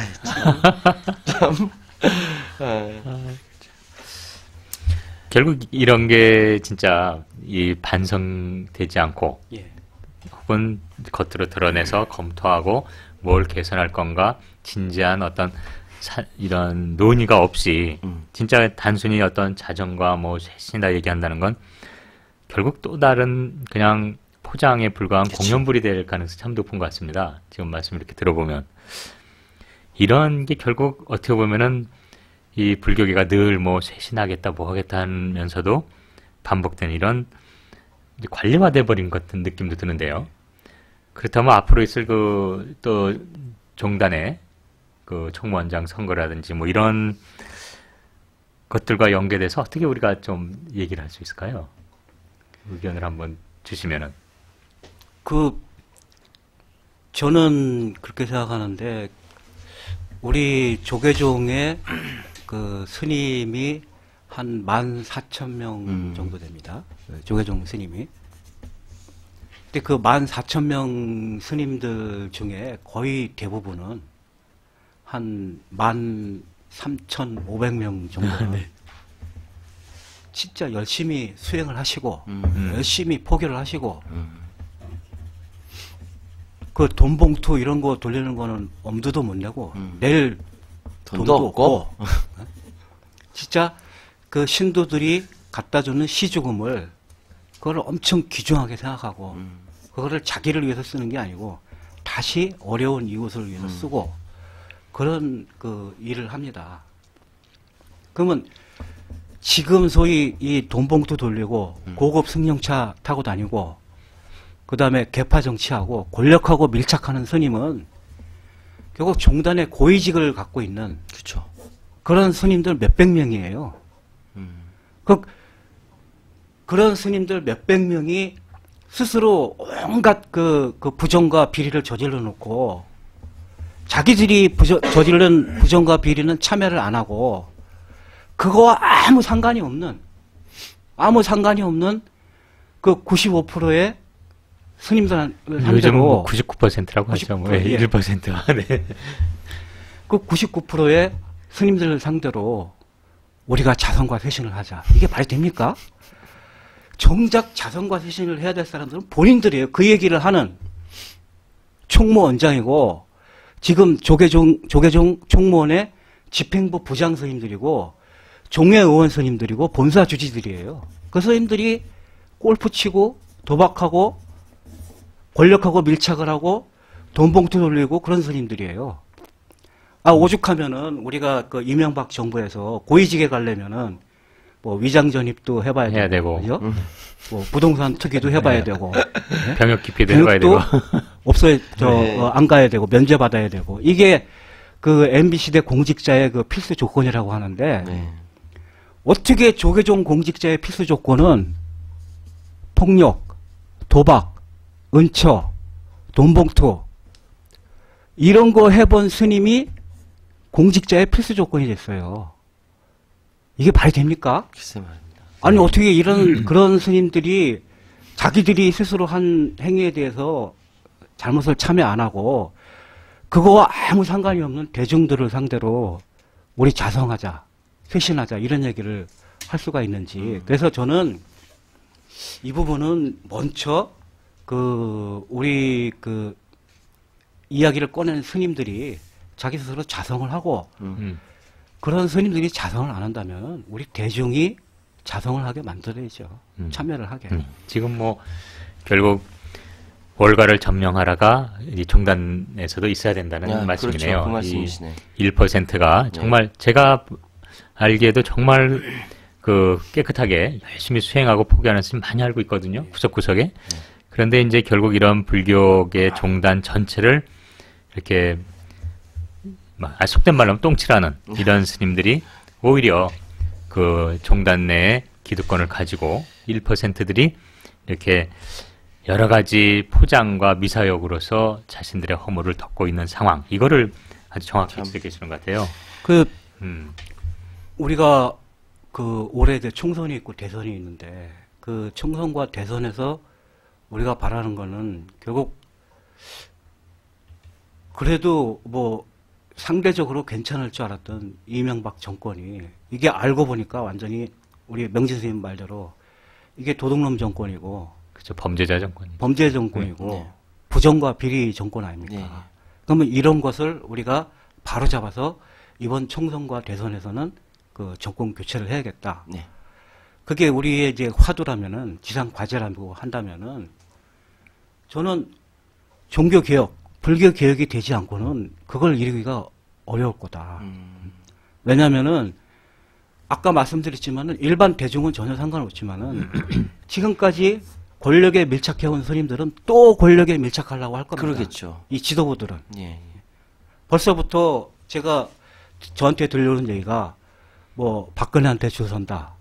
참. 결국 이런 게 진짜 이 반성되지 않고 예. 혹은 겉으로 드러내서 검토하고 뭘 개선할 건가 진지한 어떤 이런 논의가 없이 진짜 단순히 어떤 자정과 뭐 쇄신이다 얘기한다는 건 결국 또 다른 그냥 포장에 불과한 공연불이 될 가능성이 참 높은 것 같습니다. 지금 말씀 이렇게 들어보면 이런 게 결국 어떻게 보면은 이 불교계가 늘 뭐 쇄신하겠다 뭐 하겠다 하면서도 반복되는 이런 관리화돼 버린 것 같은 느낌도 드는데요. 그렇다면 앞으로 있을 또 종단의 총무원장 선거라든지 뭐 이런 것들과 연계돼서 어떻게 우리가 좀 얘기를 할 수 있을까요? 의견을 한번 주시면은. 저는 그렇게 생각하는데 우리 조계종의 스님이 한 14,000명 정도 됩니다. 조계종 스님이. 근데 그 14,000명 스님들 중에 거의 대부분은 한 13,500명 정도는 진짜 열심히 수행을 하시고 열심히 포교를 하시고 그 돈봉투 이런 거 돌리는 거는 엄두도 못 내고 낼 돈도 없고 진짜 그 신도들이 갖다 주는 시주금을 그걸 엄청 귀중하게 생각하고 그거를 자기를 위해서 쓰는 게 아니고 다시 어려운 이웃을 위해서 쓰고 그런 그 일을 합니다. 그러면 지금 소위 이 돈봉투 돌리고 고급 승용차 타고 다니고 그 다음에 계파 정치하고 권력하고 밀착하는 스님은 결국 종단의 고위직을 갖고 있는 그쵸. 그런 스님들 몇백 명이에요. 그런 스님들 몇백 명이 스스로 온갖 그 부정과 비리를 저질러 놓고 자기들이 저지른 부정과 비리는 참여를 안 하고 그거와 아무 상관이 없는 그 95%의 스님들 요즘 뭐 상대로 99%라고 하죠. 뭐 1%가 네. 그 99%의 스님들 상대로 우리가 자선과 세신을 하자. 이게 말이 됩니까? 정작 자선과 세신을 해야 될 사람들은 본인들이에요. 그 얘기를 하는 총무원장이고 지금 조계종 총무원의 집행부 부장 스님들이고 종회의원 스님들이고 본사 주지들이에요. 그 스님들이 골프 치고 도박하고 권력하고 밀착을 하고 돈봉투 돌리고 그런 스님들이에요. 오죽하면은 우리가 그 이명박 정부에서 고위직에 가려면은 뭐 위장 전입도 해야 되고, 그죠? 뭐 부동산 투기도 해봐야 되고, 네? 병역 기피도 해봐야 되고, 안 가야 되고 면제 받아야 되고 이게 그 MB 시대 공직자의 그 필수 조건이라고 하는데 어떻게 조계종 공직자의 필수 조건은 폭력, 도박, 은처, 돈봉투 이런 거 해본 스님이 공직자의 필수 조건이 됐어요. 이게 말이 됩니까? 글쎄 말입니다. 아니 어떻게 그런 스님들이 자기들이 스스로 한 행위에 대해서 잘못을 참여 안 하고 그거와 아무 상관이 없는 대중들을 상대로 우리 자성하자, 쇄신하자 이런 얘기를 할 수가 있는지. 그래서 저는 이 부분은 먼저 우리 이야기를 꺼낸 스님들이 자기 스스로 자성을 하고 그런 스님들이 자성을 안 한다면 우리 대중이 자성을 하게 만들어야죠. 참여를 하게. 지금 뭐 결국 월가를 점령하라가 이 종단에서도 있어야 된다는 말씀이네요. 그렇죠. 그 말씀이시네. 1%가 정말 제가 알기에도 정말 그 깨끗하게 열심히 수행하고 포기하는 스님 많이 알고 있거든요. 구석구석에. 그런데 이제 결국 이런 불교계 종단 전체를 이렇게 속된 말로 하면 똥칠하는 이런 스님들이 오히려 그 종단 내에 기득권을 가지고 1%들이 이렇게 여러 가지 포장과 미사역으로서 자신들의 허물을 덮고 있는 상황. 이거를 아주 정확히 지적해주시는 것 같아요. 우리가 올해 이제 총선이 있고 대선이 있는데 그 총선과 대선에서 우리가 바라는 거는 결국 그래도 뭐 상대적으로 괜찮을 줄 알았던 이명박 정권이 이게 알고 보니까 완전히 우리 명진 선생님 말대로 이게 도둑놈 정권이고 그렇죠. 범죄자 정권. 범죄 정권이고 부정과 비리 정권 아닙니까? 그러면 이런 것을 우리가 바로 잡아서 이번 총선과 대선에서는 그 정권 교체를 해야겠다. 그게 우리의 이제 화두라면은 지상 과제라고 한다면은 저는 종교 개혁, 불교 개혁이 되지 않고는 그걸 이루기가 어려울 거다. 왜냐면은 아까 말씀드렸지만은 일반 대중은 전혀 상관없지만은 지금까지 권력에 밀착해온 스님들은 또 권력에 밀착하려고 할 겁니다. 그러겠죠. 이 지도부들은. 벌써부터 저한테 들려오는 얘기가 뭐 박근혜한테 줄 선다.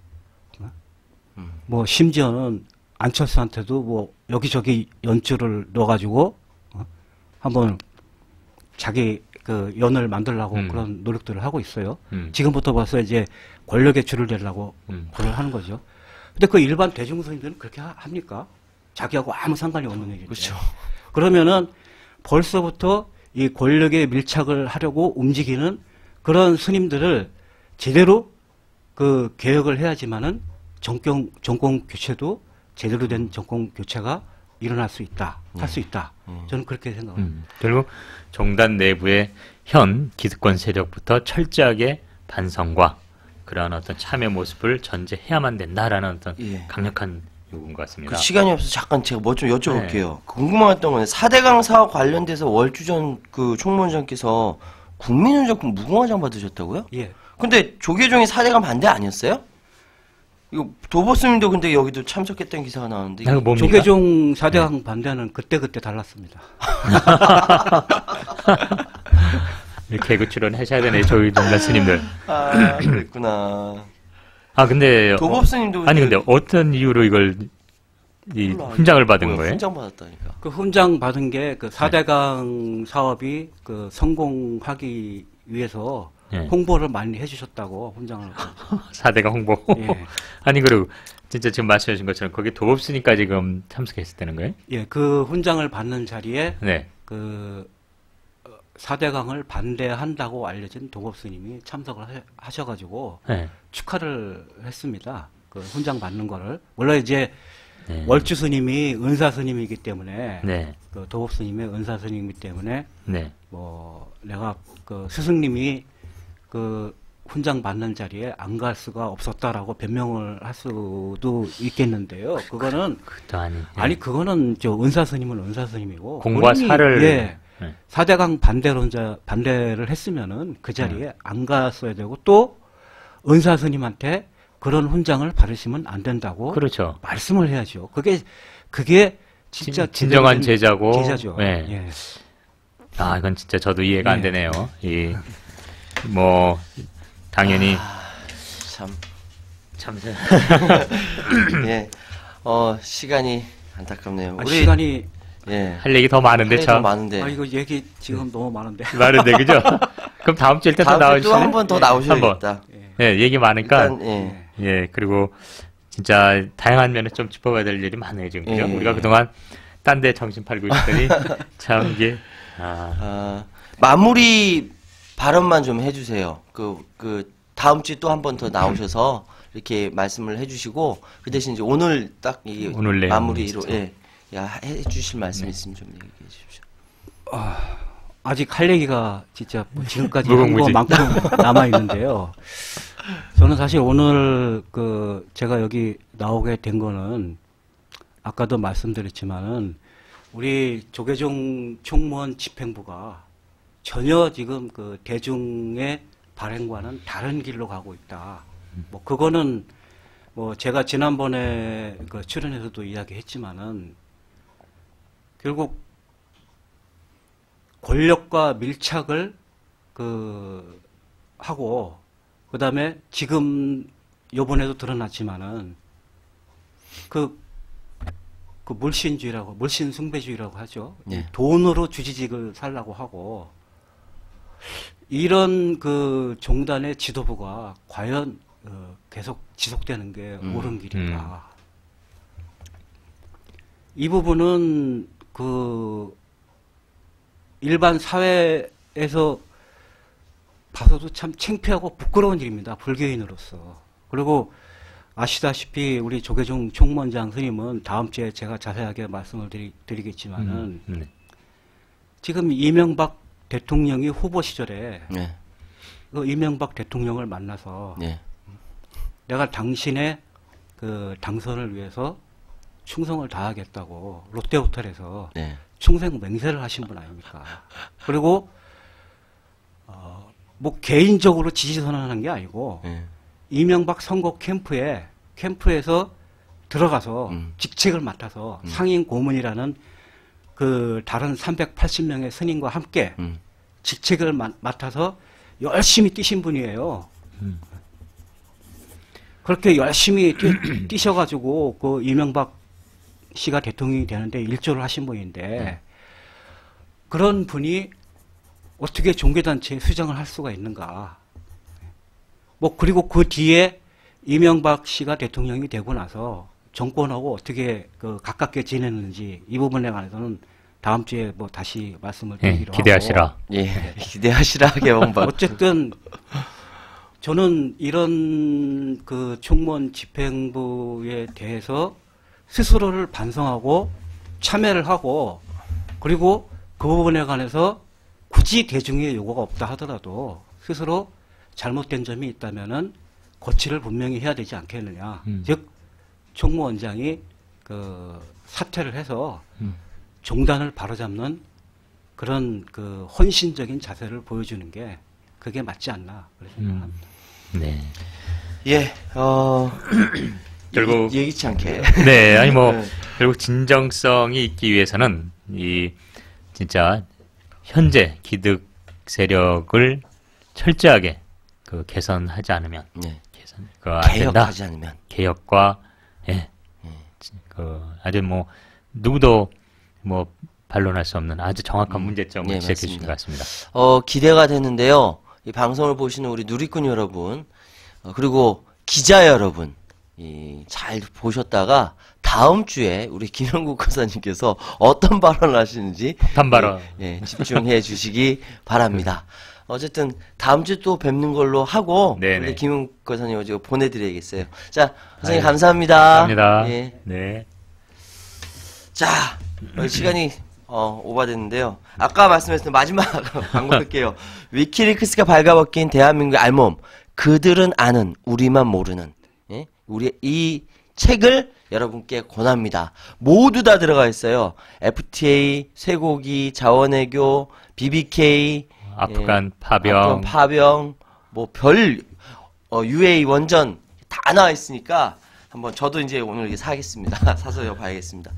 뭐 심지어는 안철수한테도 뭐 여기저기 연줄을 넣어가지고 한번 자기 그 연을 만들려고 그런 노력들을 하고 있어요. 지금부터 벌써 이제 권력에 줄을 대려고 그걸 하는 거죠. 근데 그 일반 대중 스님들은 그렇게 합니까? 자기하고 아무 상관이 없는 얘기인데. 그렇죠. 그러면은 벌써부터 이 권력에 밀착을 하려고 움직이는 그런 스님들을 제대로 그 개혁을 해야지만은 정권 교체도 제대로 된 정권 교체가 일어날 수 있다, 할 수 있다. 저는 그렇게 생각합니다. 결국 종단 내부의 현 기득권 세력부터 철저하게 반성과 그러한 어떤 참여 모습을 전제해야만 된다라는 어떤 예. 강력한 요구인 것 같습니다. 그 시간이 없어서 잠깐 제가 뭐 좀 여쭤볼게요. 궁금했던 건 4대강 사업 관련돼서 월주전 그 총무원장께서 국민훈장품 무궁화장 받으셨다고요? 예. 근데 조계종이 4대강 반대 아니었어요? 이거 도보스님도 근데 여기도 참석했다는 기사가 나오는데 이거 뭡니까? 조계종 4대강 반대는 그때그때 달랐습니다. 개그 출연하셔야 되네, 조계종 스님들. 아, 그랬구나. 아, 근데 도법스님도 아니 근데 어떤 이유로 이걸 이 몰라, 훈장을 받은 뭐야, 거예요? 훈장 받았다니까. 그 훈장 받은 게 그 4대강 사업이 그 성공하기 위해서 예. 홍보를 많이 해주셨다고 훈장을. 4대강 홍보. 예. 아니 그리고 진짜 지금 말씀하신 것처럼 거기 도법스니까 지금 참석했었다는 거예요? 예, 그 훈장을 받는 자리에 네. 그 4대강을 반대한다고 알려진 도법스님이 참석을 하셔가지고 네. 축하를 했습니다. 그 훈장 받는 거를. 원래 이제 네. 월주 스님이 은사 스님이기 때문에 네. 그 도법 스님의 은사 스님이기 때문에 네. 뭐 내가 그 스승님이 그 훈장 받는 자리에 안 갈 수가 없었다라고 변명을 할 수도 있겠는데요. 그거는 그것도 아니. 예. 아니 그거는 저 은사 스님은 은사 스님이고 공과 본인이, 사를 예. 네. 4대강 반대를 했으면은 그 자리에 안 갔어야 되고 또 은사 스님한테 그런 훈장을 받으시면 안 된다고 그렇죠. 말씀을 해야죠. 그게 진짜 진정한 제자고. 제자죠. 네. 예. 아, 이건 진짜 저도 이해가 안 예. 되네요. 뭐 당연히 참. 참 예. 시간이 안타깝네요. 아, 우리 시간이 예. 할 얘기 더 많은데 할 얘기 참. 좀 많은데. 아 이거 얘기 지금 너무 많은데. 많은데 그죠? 그럼 다음 주에 일단 또 다음에 또 나오시죠. 한 번 더 나오셔야겠다. 예, 얘기 많으니까 일단 예. 예, 그리고 진짜 다양한 면에 좀 짚어봐야 될 일이 많네요, 지금. 그죠? 예. 우리가 그동안 딴 데 정신 팔고 있더니 참 이게 마무리 발언만 좀 해주세요. 다음 주에 또 한 번 더 나오셔서 이렇게 말씀을 해주시고 그 대신 이제 오늘 딱 이 오늘 내용 마무리로 진짜. 예, 해주실 말씀 있으면 좀 얘기해 주십시오. 아직 할 얘기가 진짜 뭐 지금까지 무궁무진. 한 것만큼 남아 있는데요. 저는 사실 오늘 제가 여기 나오게 된 거는 아까도 말씀드렸지만은 우리 조계종 총무원 집행부가 전혀 지금 그 대중의 발행과는 다른 길로 가고 있다. 뭐 그거는 뭐 제가 지난번에 그 출연에서도 이야기했지만은 결국 권력과 밀착을 하고 그다음에 지금 요번에도 드러났지만은 그 물신주의라고 물신 숭배주의라고 하죠. 네. 돈으로 주지직을 살라고 하고 이런 그 종단의 지도부가 과연 계속 지속되는 게 옳은 길인가? 이 부분은 일반 사회에서 봐서도 참 창피하고 부끄러운 일입니다. 불교인으로서. 그리고 아시다시피 우리 조계종 총무원장 스님은 다음 주에 제가 자세하게 말씀을 드리겠지만은 네. 지금 이명박 대통령이 후보 시절에 네. 그 이명박 대통령을 만나서 네. 내가 당신의 그 당선을 위해서 충성을 다하겠다고 롯데호텔에서 네. 충성 맹세를 하신 분 아닙니까? 그리고 뭐 개인적으로 지지 선언한 게 아니고 네. 이명박 선거 캠프에서 들어가서 직책을 맡아서 상임 고문이라는 그 다른 380명의 스님과 함께 직책을 맡아서 열심히 뛰신 분이에요. 그렇게 열심히 뛰셔가지고 그 이명박 씨가 대통령이 되는데 일조를 하신 분인데 그런 분이 어떻게 종교단체에 수장을 할 수가 있는가. 뭐 그리고 그 뒤에 이명박 씨가 대통령이 되고 나서 정권하고 어떻게 가깝게 지냈는지 이 부분에 관해서는 다음 주에 뭐 다시 말씀을 예, 드리기로 기대하시라. 하고. 예, 기대하시라 개봉반. 어쨌든 저는 이런 그 총무원 집행부에 대해서 스스로를 반성하고 참여를 하고 그리고 그 부분에 관해서 굳이 대중의 요구가 없다 하더라도 스스로 잘못된 점이 있다면은 고치를 분명히 해야 되지 않겠느냐. 즉 총무원장이 그 사퇴를 해서 종단을 바로잡는 그런 그 헌신적인 자세를 보여주는 게 그게 맞지 않나 그렇게 생각합니다. 네. 예, 결국 예기치 않게. 네, 아니 뭐 네. 결국 진정성이 있기 위해서는 이 진짜 현재 기득 세력을 철저하게 그 개선하지 않으면 네. 안 된다. 개혁하지 않으면. 개혁과 예, 그 아주 뭐 누구도 뭐 반론할 수 없는 아주 정확한 문제점을 네, 지적해 주신 맞습니다. 것 같습니다. 기대가 되는데요. 이 방송을 보시는 우리 누리꾼 여러분, 그리고 기자 여러분, 잘 보셨다가 다음 주에 우리 김영국 거사님께서 어떤 발언을 하시는지 폭탄 발언. 집중해 주시기 바랍니다. 어쨌든 다음 주에 또 뵙는 걸로 하고 네네. 우리 김영국 거사님 지금 보내드려야겠어요. 자, 선생님 아유, 감사합니다. 감사합니다. 예. 네. 자, 시간이 오버됐는데요. 아까 말씀했던 마지막 광고 할게요. 위키리크스가 발가벗긴 대한민국의 알몸. 그들은 아는 우리만 모르는. 예? 우리 이 책을 여러분께 권합니다. 모두 다 들어가 있어요. FTA, 쇠고기, 자원외교, BBK, 아프간 파병, 아프간 파병, 뭐 UAE 원전 다 나와 있으니까 한번 저도 이제 오늘 이게 사겠습니다. 사서 봐야겠습니다.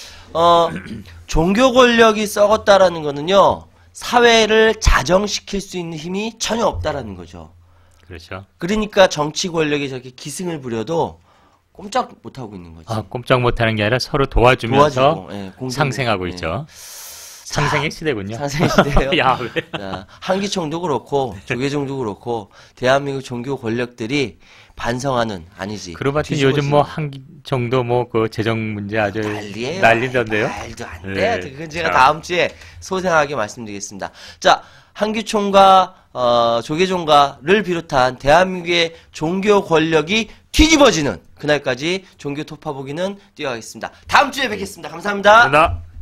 종교 권력이 썩었다라는 거는요, 사회를 자정시킬 수 있는 힘이 전혀 없다라는 거죠. 그렇죠. 그러니까 정치 권력이 저렇게 기승을 부려도 꼼짝 못 하고 있는 거지. 아, 꼼짝 못하는 게 아니라 서로 도와주면서 상생하고 예. 있죠. 상생의 시대군요. 상생의 시대예요. 야, 왜? 자, 한기총도 그렇고 조계종도 그렇고 대한민국 종교 권력들이 반성하는 아니지. 그러봤더니 요즘 뭐 한기 정도 뭐 그 재정 문제 아주 난리예요. 난리던데요. 말도 안 네. 돼. 그건 제가 자. 다음 주에 소생하게 말씀드리겠습니다. 자, 한기총과 조계종가를 비롯한 대한민국의 종교 권력이 뒤집어지는 그날까지 종교 토파보기는 뛰어가겠습니다. 다음 주에 뵙겠습니다. 감사합니다. 감사합니다.